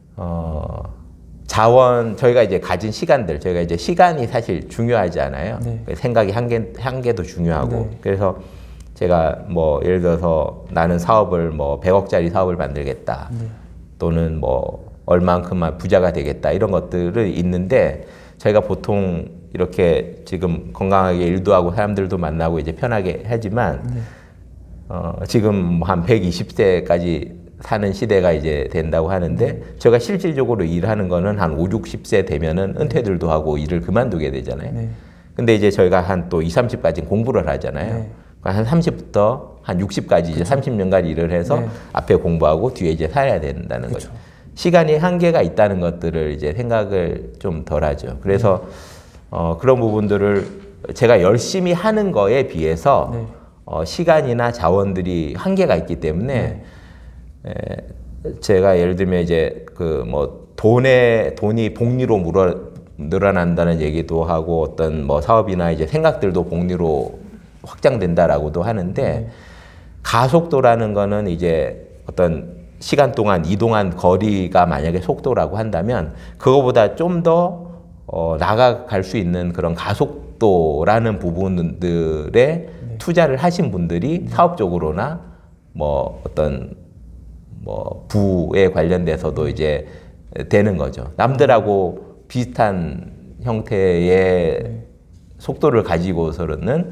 저희가 이제 가진 시간들, 저희가 이제 시간이 사실 중요하잖아요. 생각이 한계도 중요하고. 그래서 제가 뭐 예를 들어서 나는 사업을 뭐 100억짜리 사업을 만들겠다. 또는 뭐 얼만큼만 부자가 되겠다. 이런 것들이 있는데, 저희가 보통 이렇게 지금 건강하게 일도 하고 사람들도 만나고 이제 편하게 하지만 지금 한 120세까지 사는 시대가 이제 된다고 하는데 제가 실질적으로 일하는 거는 한 5, 60세 되면은 은퇴들도 하고 일을 그만두게 되잖아요. 근데 이제 저희가 한 또 20, 30까지 공부를 하잖아요. 한 30부터 한 60까지 이제 30년간 일을 해서 앞에 공부하고 뒤에 이제 살아야 된다는 거죠. 시간이 한계가 있다는 것들을 이제 생각을 좀 덜 하죠. 그래서 그런 부분들을 제가 열심히 하는 거에 비해서 시간이나 자원들이 한계가 있기 때문에 제가 예를 들면 이제 그 뭐 돈이 복리로 늘어난다는 얘기도 하고 어떤 뭐 사업이나 이제 생각들도 복리로 확장된다라고도 하는데 가속도라는 거는 이제 어떤 시간 동안 이동한 거리가 만약에 속도라고 한다면 그거보다 좀 더 나아갈 수 있는 그런 가속도라는 부분들에 투자를 하신 분들이 사업적으로나 뭐 어떤 뭐 부에 관련돼서도 이제 되는 거죠. 남들하고 비슷한 형태의 속도를 가지고서는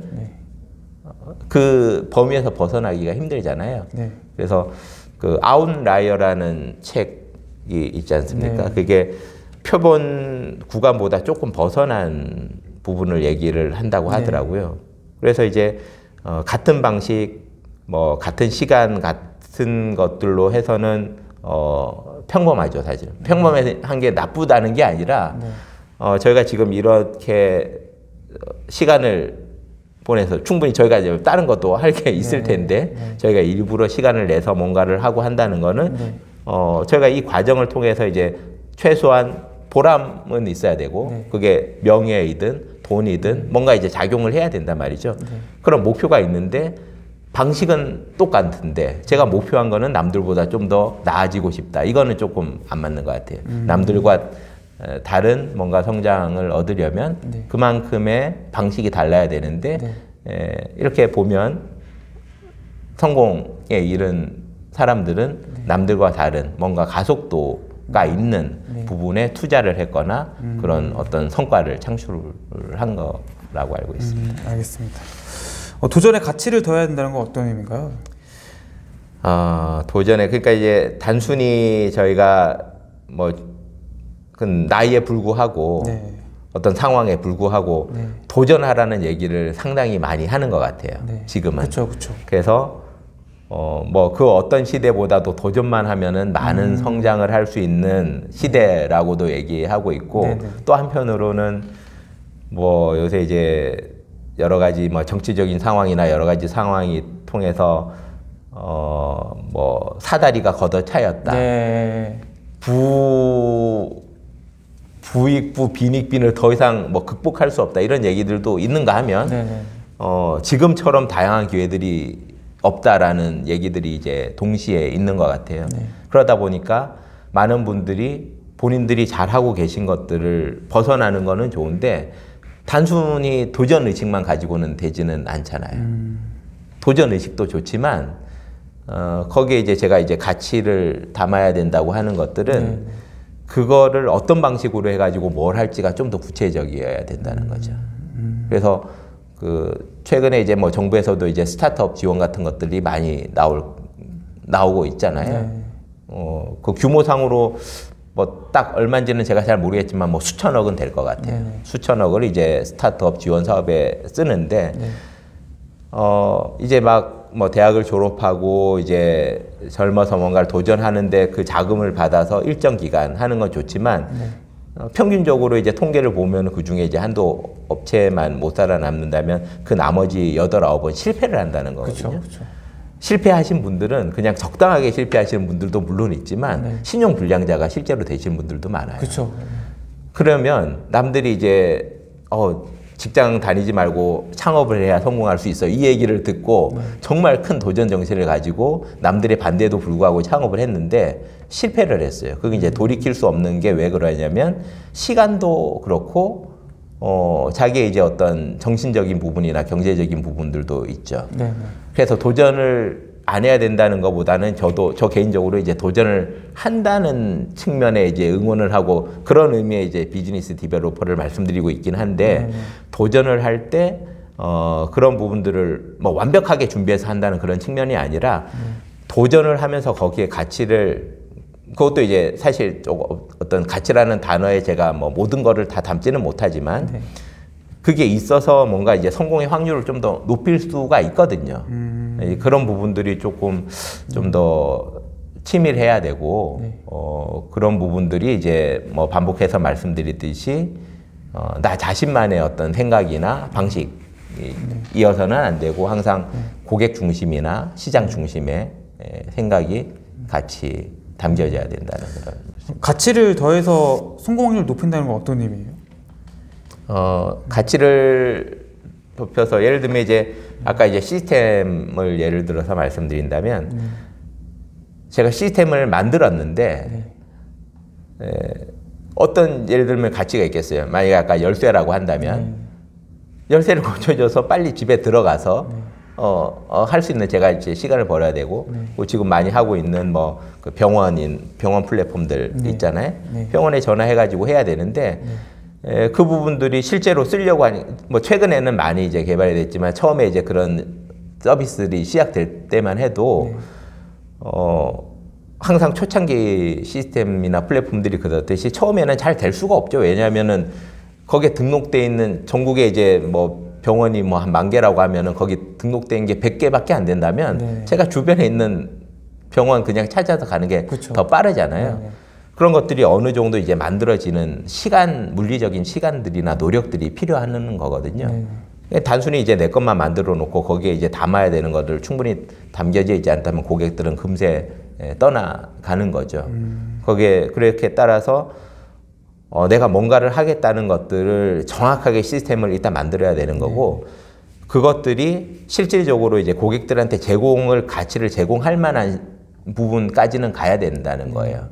그 범위에서 벗어나기가 힘들잖아요. 그래서 그 아웃라이어라는 책이 있지 않습니까? 그게 표본 구간보다 조금 벗어난 부분을 얘기를 한다고 하더라고요. 그래서 이제 같은 방식, 뭐 같은 시간 같은 것들로 해서는 평범하죠, 사실. 평범한 게 나쁘다는 게 아니라 저희가 지금 이렇게 시간을 보내서 충분히 저희가 이제 다른 것도 할 게 있을 텐데 저희가 일부러 시간을 내서 뭔가를 하고 한다는 거는 저희가 이 과정을 통해서 이제 최소한 보람은 있어야 되고 그게 명예이든 돈이든 뭔가 이제 작용을 해야 된단 말이죠. 그런 목표가 있는데 방식은 똑같은데 제가 목표한 거는 남들보다 좀 더 나아지고 싶다. 이거는 조금 안 맞는 것 같아요. 남들과 다른 뭔가 성장을 얻으려면 그만큼의 방식이 달라야 되는데 이렇게 보면 성공에 이른 사람들은 남들과 다른 뭔가 가속도가 있는 부분에 투자를 했거나 그런 어떤 성과를 창출을 한 거라고 알고 있습니다. 알겠습니다. 도전의 가치를 더해야 된다는 건 어떤 의미인가요? 도전에 그러니까 이제 단순히 저희가 뭐 그 나이에 불구하고 네. 어떤 상황에 불구하고 네. 도전하라는 얘기를 상당히 많이 하는 것 같아요. 네. 지금은. 그렇죠. 그래서 뭐 그 어떤 시대보다도 도전만 하면은 많은 성장을 할 수 있는 시대라고도 얘기하고 있고 네네. 또 한편으로는 뭐 요새 이제 여러 가지 뭐 정치적인 상황이나 여러 가지 상황이 통해서 뭐 사다리가 걷어차였다. 네. 부익부 빈익빈을 더 이상 뭐 극복할 수 없다 이런 얘기들도 있는가 하면 네네. 지금처럼 다양한 기회들이 없다라는 얘기들이 이제 동시에 있는 것 같아요. 네. 그러다 보니까 많은 분들이 본인들이 잘하고 계신 것들을 벗어나는 거는 좋은데 단순히 도전 의식만 가지고는 되지는 않잖아요. 도전 의식도 좋지만 거기에 이제 제가 이제 가치를 담아야 된다고 하는 것들은 그거를 어떤 방식으로 해가지고 뭘 할지가 좀 더 구체적이어야 된다는 거죠. 그래서 그 최근에 이제 뭐 정부에서도 이제 스타트업 지원 같은 것들이 많이 나오고 있잖아요. 네. 그 규모상으로 뭐 딱 얼마인지는 제가 잘 모르겠지만 뭐 수천억은 될 것 같아요. 네네. 수천억을 이제 스타트업 지원 사업에 쓰는데 네. 이제 막 뭐 대학을 졸업하고 이제 젊어서 뭔가를 도전하는데 그 자금을 받아서 일정 기간 하는 건 좋지만 평균적으로 이제 통계를 보면 그 중에 이제 한두 업체만 못 살아남는다면 그 나머지 8, 9번 실패를 한다는 거거든요. 그렇죠. 실패하신 분들은 그냥 적당하게 실패하시는 분들도 물론 있지만 네. 신용 불량자가 실제로 되시는 분들도 많아요. 그렇죠. 그러면 남들이 이제 직장 다니지 말고 창업을 해야 성공할 수 있어 이 얘기를 듣고 정말 큰 도전 정신을 가지고 남들의 반대에도 불구하고 창업을 했는데 실패를 했어요. 그게 이제 돌이킬 수 없는 게 왜 그러냐면 시간도 그렇고 자기의 이제 어떤 정신적인 부분이나 경제적인 부분들도 있죠. 네. 그래서 도전을 안 해야 된다는 것보다는 저 개인적으로 이제 도전을 한다는 측면에 이제 응원을 하고 그런 의미의 이제 비즈니스 디벨로퍼를 말씀드리고 있긴 한데 도전을 할 때 그런 부분들을 뭐 완벽하게 준비해서 한다는 그런 측면이 아니라 도전을 하면서 거기에 가치를 그것도 이제 사실 어떤 가치라는 단어에 제가 뭐 모든 거를 다 담지는 못하지만 그게 있어서 뭔가 이제 성공의 확률을 좀 더 높일 수가 있거든요. 그런 부분들이 조금 좀 더 치밀해야 되고 그런 부분들이 이제 뭐 반복해서 말씀드리듯이 나 자신만의 어떤 생각이나 방식이어서는 안 되고 항상 고객 중심이나 시장 중심의 생각이 같이 담겨져야 된다는 그런. 가치를 더해서 성공 확률을 높인다는 건 어떤 의미예요? 가치를 높여서 예를 들면 이제 아까 이제 시스템을 예를 들어서 말씀드린다면 제가 시스템을 만들었는데 어떤 예를 들면 가치가 있겠어요. 만약에 아까 열쇠라고 한다면 열쇠를 고쳐줘서 빨리 집에 들어가서 할 수 있는 제가 이제 시간을 벌어야 되고 뭐 지금 많이 하고 있는 뭐 그 병원 플랫폼들 있잖아요. 병원에 전화해가지고 해야 되는데 그 부분들이 실제로 쓰려고 하니 뭐 최근에는 많이 이제 개발이 됐지만 처음에 이제 그런 서비스들이 시작될 때만 해도 항상 초창기 시스템이나 플랫폼들이 그렇듯이 처음에는 잘 될 수가 없죠. 왜냐하면은 거기에 등록돼 있는 전국에 이제 뭐 병원이 뭐 한 10,000개라고 하면은 거기 등록된 게 100개밖에 안 된다면 제가 주변에 있는 병원 그냥 찾아서 가는 게 더 빠르잖아요. 그런 것들이 어느 정도 이제 만들어지는 물리적인 시간들이나 노력들이 필요한 거거든요. 단순히 이제 내 것만 만들어 놓고 거기에 이제 담아야 되는 것들 충분히 담겨져 있지 않다면 고객들은 금세 떠나가는 거죠. 거기에 그렇게 따라서 내가 뭔가를 하겠다는 것들을 정확하게 시스템을 일단 만들어야 되는 거고 그것들이 실질적으로 이제 고객들한테 가치를 제공할 만한 부분까지는 가야 된다는 거예요.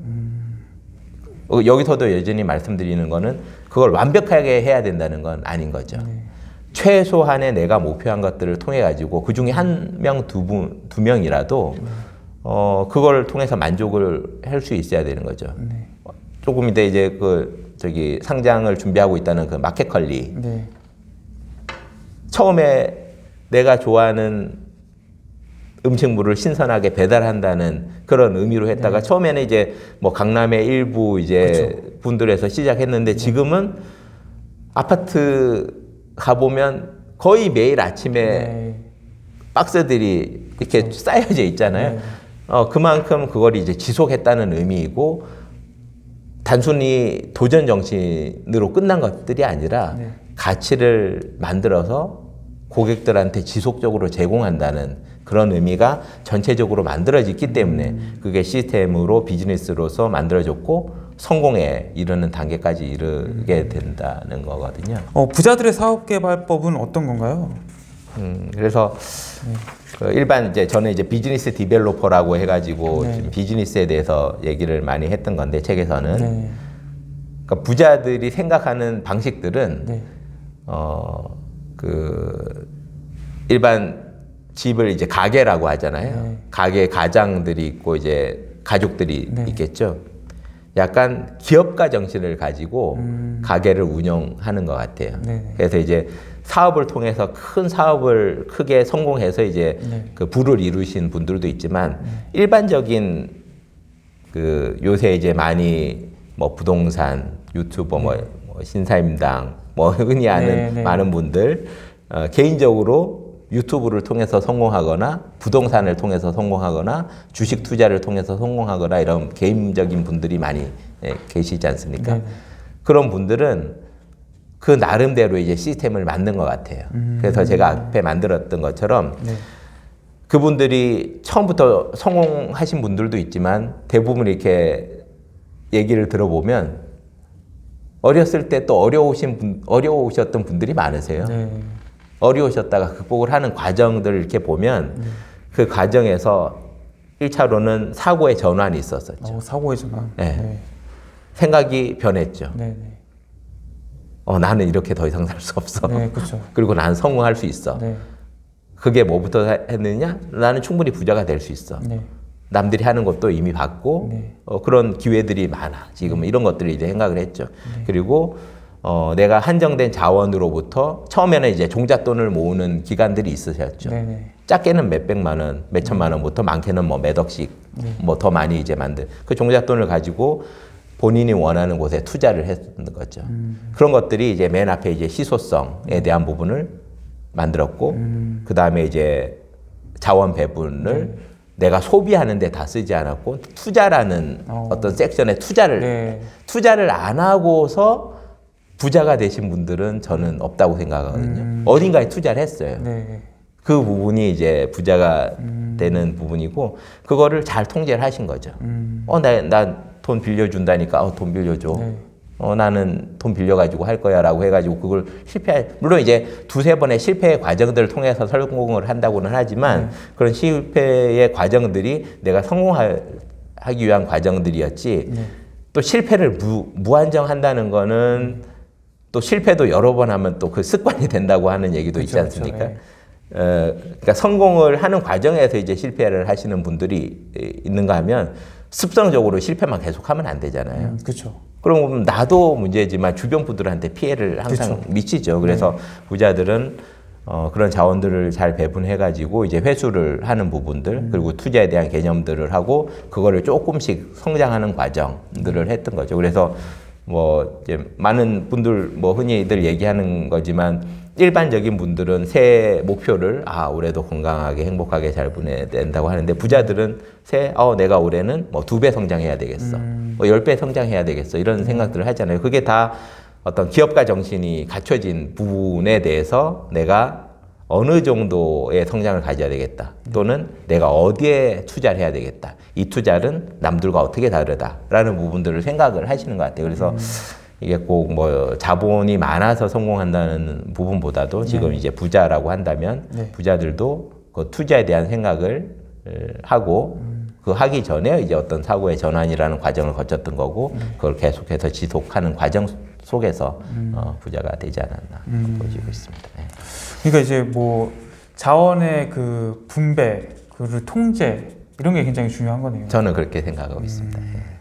여기서도 여전히 말씀드리는 거는 그걸 완벽하게 해야 된다는 건 아닌 거죠. 최소한의 내가 목표한 것들을 통해 가지고 그 중에 한 명, 두 명이라도 그걸 통해서 만족을 할 수 있어야 되는 거죠. 조금 이제 상장을 준비하고 있다는 그 마켓컬리. 처음에 내가 좋아하는 음식물을 신선하게 배달한다는 그런 의미로 했다가 처음에는 이제 뭐 강남의 일부 이제 그쵸. 분들에서 시작했는데 지금은 아파트 가보면 거의 매일 아침에 박스들이 이렇게 그쵸. 쌓여져 있잖아요. 그만큼 그걸 이제 지속했다는 의미이고 단순히 도전 정신으로 끝난 것들이 아니라 가치를 만들어서 고객들한테 지속적으로 제공한다는 그런 의미가 전체적으로 만들어졌기 때문에 그게 시스템으로 비즈니스로서 만들어졌고 성공에 이르는 단계까지 이르게 된다는 거거든요. 부자들의 사업개발법은 어떤 건가요? 그래서 그 일반 이제 저는 이제 비즈니스 디벨로퍼라고 해가지고 지금 비즈니스에 대해서 얘기를 많이 했던 건데 책에서는 그러니까 부자들이 생각하는 방식들은 그 일반 집을 이제 가게라고 하잖아요. 가게 가장들이 있고 이제 가족들이 있겠죠. 약간 기업가 정신을 가지고 가게를 운영하는 것 같아요. 그래서 이제 사업을 통해서 큰 사업을 크게 성공해서 이제 그 부를 이루신 분들도 있지만 일반적인 그 요새 이제 많이 뭐 부동산 유튜버 뭐 신사임당 뭐 흔히 아는 많은 분들 개인적으로 유튜브를 통해서 성공하거나 부동산을 통해서 성공하거나 주식 투자를 통해서 성공하거나 이런 개인적인 분들이 많이 계시지 않습니까? 그런 분들은 그 나름대로 이제 시스템을 만든 것 같아요. 그래서 제가 앞에 만들었던 것처럼 그분들이 처음부터 성공하신 분들도 있지만 대부분 이렇게 얘기를 들어보면 어렸을 때 또 어려우셨던 분들이 많으세요. 어려우셨다가 극복을 하는 과정들을 이렇게 보면 그 과정에서 1차로는 사고의 전환이 있었었죠. 사고의 전환. 생각이 변했죠. 나는 이렇게 더 이상 살 수 없어. 그렇죠. 그리고 나는 성공할 수 있어. 그게 뭐부터 했느냐? 나는 충분히 부자가 될 수 있어. 남들이 하는 것도 이미 봤고 그런 기회들이 많아. 지금 이런 것들을 이제 생각을 했죠. 그리고 내가 한정된 자원으로부터 처음에는 이제 종잣돈을 모으는 기간들이 있으셨죠. 작게는 몇백만 원, 몇천만 원부터 많게는 뭐 몇 억씩 뭐 더 많이 이제 만든 그 종잣돈을 가지고 본인이 원하는 곳에 투자를 했는 거죠. 그런 것들이 이제 맨 앞에 이제 희소성에 대한 부분을 만들었고 그 다음에 이제 자원 배분을 내가 소비하는 데 다 쓰지 않았고 투자라는 어떤 섹션에 투자를 안 하고서 부자가 되신 분들은 저는 없다고 생각하거든요. 어딘가에 투자를 했어요. 그 부분이 이제 부자가 되는 부분이고 그거를 잘 통제를 하신 거죠. 나 돈 빌려준다니까 돈 빌려줘. 나는 돈 빌려가지고 할 거야 라고 해가지고 그걸 물론 이제 두세 번의 실패의 과정들을 통해서 성공을 한다고는 하지만 그런 실패의 과정들이 내가 성공하기 위한 과정들이었지 또 실패를 무한정한다는 거는 또 실패도 여러 번 하면 또 그 습관이 된다고 하는 얘기도 있지 않습니까? 그러니까 성공을 하는 과정에서 이제 실패를 하시는 분들이 있는가 하면 습성적으로 실패만 계속하면 안 되잖아요. 그렇죠. 그럼 나도 문제지만 주변 분들한테 피해를 항상 미치죠. 그래서 부자들은 그런 자원들을 잘 배분해가지고 이제 회수를 하는 부분들 그리고 투자에 대한 개념들을 하고 그거를 조금씩 성장하는 과정들을 했던 거죠. 그래서 뭐 이제 많은 분들 뭐 흔히들 얘기하는 거지만 일반적인 분들은 새해 목표를 올해도 건강하게 행복하게 잘 보내야 된다고 하는데 부자들은 내가 올해는 뭐 2배 성장해야 되겠어. 뭐 10배 성장해야 되겠어. 이런 생각들을 하잖아요. 그게 다 어떤 기업가 정신이 갖춰진 부분에 대해서 내가 어느 정도의 성장을 가져야 되겠다. 또는 내가 어디에 투자를 해야 되겠다. 이 투자는 남들과 어떻게 다르다라는 부분들을 생각을 하시는 것 같아요. 그래서 이게 꼭 뭐 자본이 많아서 성공한다는 부분보다도 지금 이제 부자라고 한다면 부자들도 그 투자에 대한 생각을 하고 그 하기 전에 이제 어떤 사고의 전환이라는 과정을 거쳤던 거고 그걸 계속해서 지속하는 과정 속에서 부자가 되지 않았나 보여지고 있습니다. 그러니까 이제 뭐 자원의 그 분배, 그 통제 이런 게 굉장히 중요한 거네요. 저는 그렇게 생각하고 있습니다.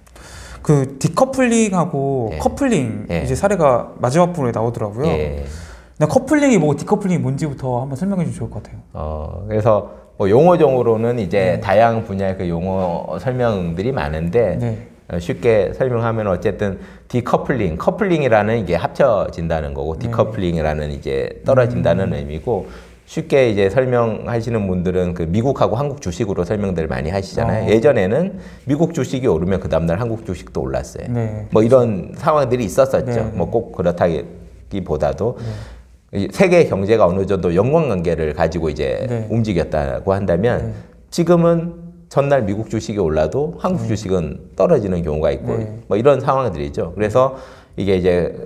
그 디커플링하고 커플링 이제 사례가 마지막 부분에 나오더라고요. 근데 커플링이 뭐고 디커플링이 뭔지부터 한번 설명해 주시면 좋을 것 같아요. 그래서 뭐 용어적으로는 이제 다양한 분야의 그 용어 설명들이 많은데 쉽게 설명하면 어쨌든 디커플링, 커플링이라는 이게 합쳐진다는 거고 디커플링이라는 이제 떨어진다는 의미고 쉽게 이제 설명하시는 분들은 그 미국하고 한국 주식으로 설명들 많이 하시잖아요. 예전에는 미국 주식이 오르면 그 다음날 한국 주식도 올랐어요. 뭐 이런 상황들이 있었었죠. 뭐 꼭 그렇다기보다도 세계 경제가 어느 정도 연관관계를 가지고 이제 움직였다고 한다면 지금은 전날 미국 주식이 올라도 한국 주식은 떨어지는 경우가 있고 뭐 이런 상황들이죠. 그래서 이게 이제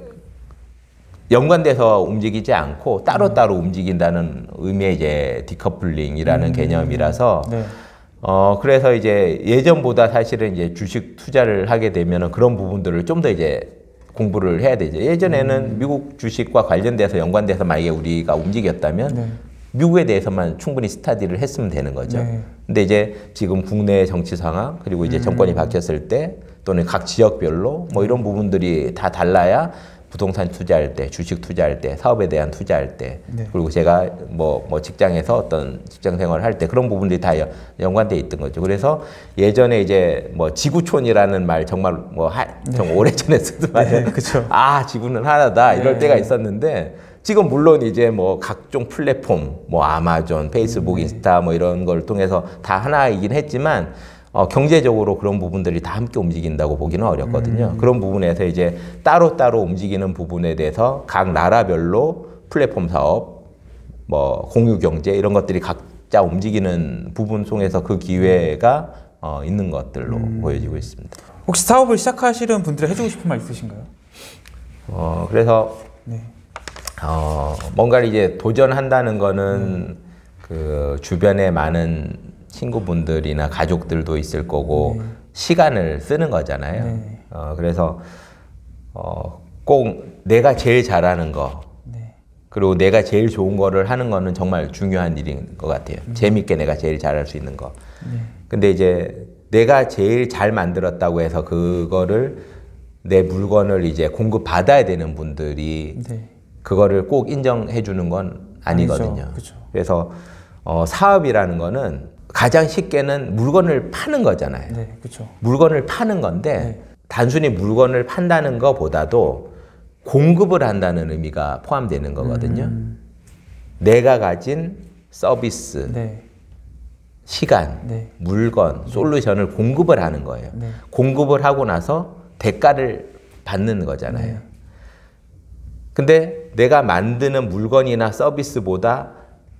연관돼서 움직이지 않고 따로따로 움직인다는 의미의 이제 디커플링이라는 개념이라서 그래서 이제 예전보다 사실은 이제 주식 투자를 하게 되면은 그런 부분들을 좀 더 이제 공부를 해야 되죠. 예전에는 미국 주식과 관련돼서 연관돼서 만약에 우리가 움직였다면 미국에 대해서만 충분히 스타디를 했으면 되는 거죠. 근데 이제 지금 국내 정치 상황 그리고 이제 정권이 바뀌었을 때 또는 각 지역별로 뭐 이런 부분들이 다 달라야 부동산 투자할 때, 주식 투자할 때, 사업에 대한 투자할 때, 그리고 제가 뭐 직장에서 어떤 직장 생활을 할 때 그런 부분들이 다 연관돼 있던 거죠. 그래서 예전에 이제 뭐 지구촌이라는 말 정말 뭐 좀 오래전에 쓰더만 아 지구는 하나다 이럴 때가 있었는데 지금 물론 이제 뭐 각종 플랫폼, 뭐 아마존, 페이스북, 인스타 뭐 이런 걸 통해서 다 하나이긴 했지만 경제적으로 그런 부분들이 다 함께 움직인다고 보기는 어렵거든요. 그런 부분에서 이제 따로따로 움직이는 부분에 대해서 각 나라별로 플랫폼 사업, 뭐 공유경제 이런 것들이 각자 움직이는 부분 속에서 그 기회가 있는 것들로 보여지고 있습니다. 혹시 사업을 시작하시는 분들이 해주고 싶은 말 있으신가요? 그래서 뭔가를 이제 도전한다는 거는 그 주변에 많은 친구분들이나 가족들도 있을 거고 시간을 쓰는 거잖아요. 그래서 꼭 내가 제일 잘하는 거 그리고 내가 제일 좋은 거를 하는 거는 정말 중요한 일인 것 같아요. 재밌게 내가 제일 잘할 수 있는 거. 근데 이제 내가 제일 잘 만들었다고 해서 그거를 내 물건을 이제 공급받아야 되는 분들이 그거를 꼭 인정해 주는 건 아니거든요. 그래서 사업이라는 거는 가장 쉽게는 물건을 파는 거잖아요. 물건을 파는 건데 단순히 물건을 판다는 것보다도 공급을 한다는 의미가 포함되는 거거든요. 내가 가진 서비스, 시간, 물건, 솔루션을 공급을 하는 거예요. 공급을 하고 나서 대가를 받는 거잖아요. 근데 내가 만드는 물건이나 서비스보다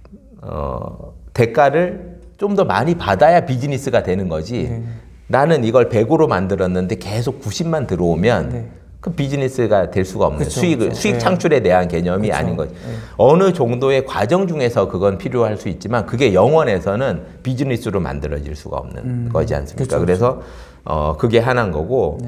대가를 좀 더 많이 받아야 비즈니스가 되는 거지. 나는 이걸 100으로 만들었는데 계속 90만 들어오면 그 비즈니스가 될 수가 없는 수익 창출에 대한 개념이 아닌 거죠. 어느 정도의 과정 중에서 그건 필요할 수 있지만 그게 영원에서는 비즈니스로 만들어질 수가 없는 거지 않습니까? 그래서 그게 하나인 거고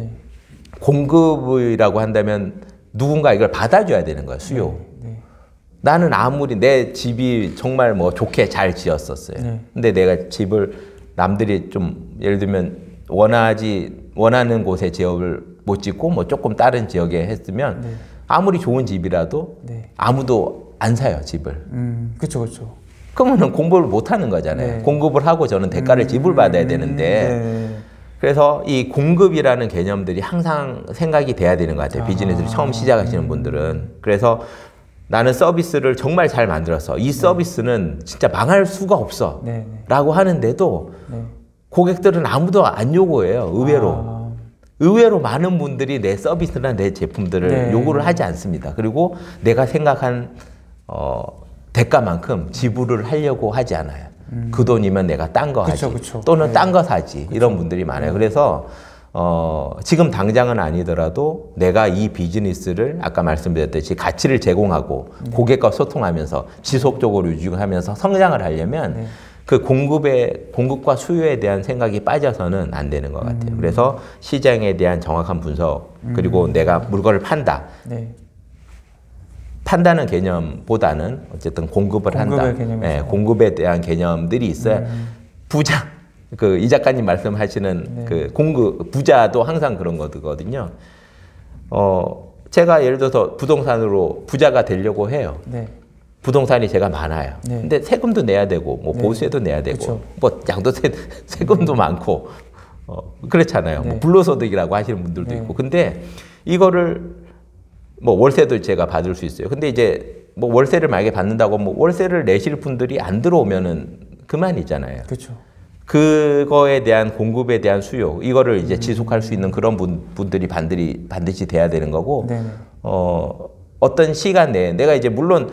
공급이라고 한다면 누군가 이걸 받아줘야 되는 거예요. 수요. 나는 아무리 내 집이 정말 뭐 좋게 잘 지었었어요. 근데 내가 집을 남들이 좀 예를 들면 원하는 곳에 지역을 못 짓고 뭐 조금 다른 지역에 했으면 아무리 좋은 집이라도 아무도 안 사요, 집을. 그러면은 공급을 못 하는 거잖아요. 공급을 하고 저는 대가를 지불받아야 되는데 그래서 이 공급이라는 개념들이 항상 생각이 돼야 되는 것 같아요. 비즈니스를 처음 시작하시는 분들은. 그래서 나는 서비스를 정말 잘 만들었어. 이 서비스는 진짜 망할 수가 없어. 라고 하는데도 고객들은 아무도 안 요구해요. 의외로. 의외로 많은 분들이 내 서비스나 내 제품들을 요구를 하지 않습니다. 그리고 내가 생각한 대가만큼 지불을 하려고 하지 않아요. 그 돈이면 내가 딴 거 하지. 또는 딴 거 사지. 이런 분들이 많아요. 그래서 지금 당장은 아니더라도 내가 이 비즈니스를 아까 말씀드렸듯이 가치를 제공하고 고객과 소통하면서 지속적으로 유지하면서 성장을 하려면 그 공급과 수요에 대한 생각이 빠져서는 안 되는 것 같아요. 그래서 시장에 대한 정확한 분석 그리고 내가 물건을 판다. 판다는 개념보다는 어쨌든 공급을 한다. 공급에 대한 개념들이 있어야 부자. 그 이 작가님 말씀하시는 그 부자도 항상 그런 거거든요. 제가 예를 들어서 부동산으로 부자가 되려고 해요. 부동산이 제가 많아요. 네. 근데 세금도 내야 되고 뭐 네. 보수세도 내야 되고 그쵸. 뭐 양도세 세금도 많고 그렇잖아요. 네. 뭐 불로소득이라고 하시는 분들도 네. 있고. 근데 이거를 뭐 월세도 제가 받을 수 있어요. 근데 이제 뭐 월세를 만약에 받는다고 뭐 월세를 내실 분들이 안 들어오면은 그만이잖아요. 그렇죠. 그거에 대한 공급에 대한 수요 이거를 이제 지속할 수 있는 그런 분들이 반드시 돼야 되는 거고 네네. 어떤 시간 내에 내가 이제 물론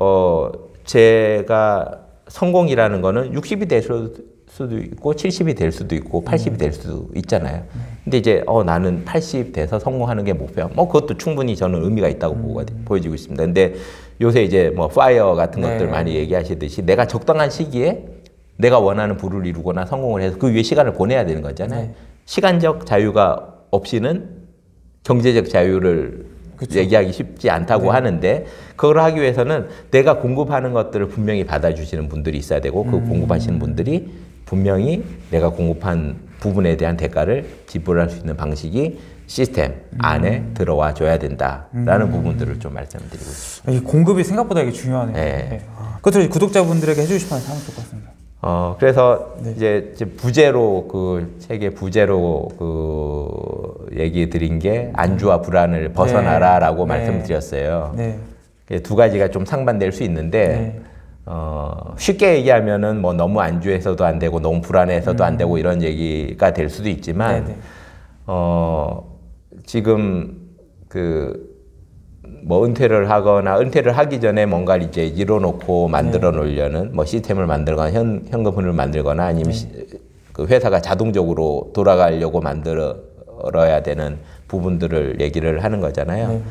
제가 성공이라는 거는 60이 될 수도 있고 70이 될 수도 있고 80이 될 수도 있잖아요. 근데 이제 나는 80 돼서 성공하는 게 목표야. 뭐 그것도 충분히 저는 의미가 있다고 보여지고 있습니다. 근데 요새 이제 뭐 파이어 같은 네. 것들 많이 얘기하시듯이 내가 적당한 시기에 내가 원하는 부를 이루거나 성공을 해서 그 위에 시간을 보내야 되는 거잖아요. 네. 시간적 자유가 없이는 경제적 자유를 그쵸. 얘기하기 쉽지 않다고 네. 하는데 그걸 하기 위해서는 내가 공급하는 것들을 분명히 받아주시는 분들이 있어야 되고 그 공급하시는 분들이 분명히 내가 공급한 부분에 대한 대가를 지불할 수 있는 방식이 시스템 안에 들어와 줘야 된다라는 부분들을 좀 말씀드리고 있습니다. 이 공급이 생각보다 이게 중요하네요. 네. 네. 끝으로 구독자분들에게 해주고 싶은 말씀 하면 좋을 것 같습니다. 그래서 네. 이제 부제로 그 책의 부제로 그 얘기 드린 게 안주와 불안을 벗어나라라고 네. 말씀드렸어요. 네. 두 가지가 좀 상반될 수 있는데 네. 쉽게 얘기하면은 뭐 너무 안주해서도 안 되고 너무 불안해서도 안 되고 이런 얘기가 될 수도 있지만 네. 지금 뭐 은퇴를 하거나 은퇴를 하기 전에 뭔가를 이제 이뤄놓고 만들어 놓으려는 뭐 시스템을 만들거나 현금흐름을 만들거나 아니면 그 회사가 자동적으로 돌아가려고 만들어야 되는 부분들을 얘기를 하는 거잖아요. 네.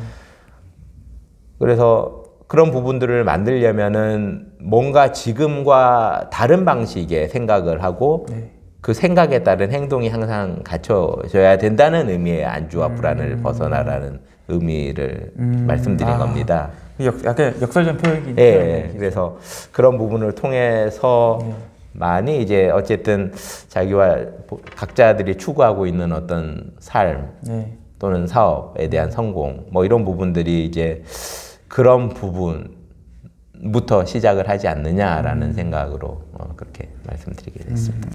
그래서 그런 부분들을 만들려면은 뭔가 지금과 다른 방식의 생각을 하고 네. 그 생각에 따른 행동이 항상 갖춰져야 된다는 의미의 안주와 불안을 벗어나라는 의미를 말씀드린 겁니다. 약간 역설적 표현이니까. 예, 그래서 그런 부분을 통해서 많이 이제 어쨌든 자기와 각자들이 추구하고 있는 어떤 삶 네. 또는 사업에 대한 성공 뭐 이런 부분들이 이제 그런 부분부터 시작을 하지 않느냐라는 생각으로 그렇게 말씀드리게 됐습니다.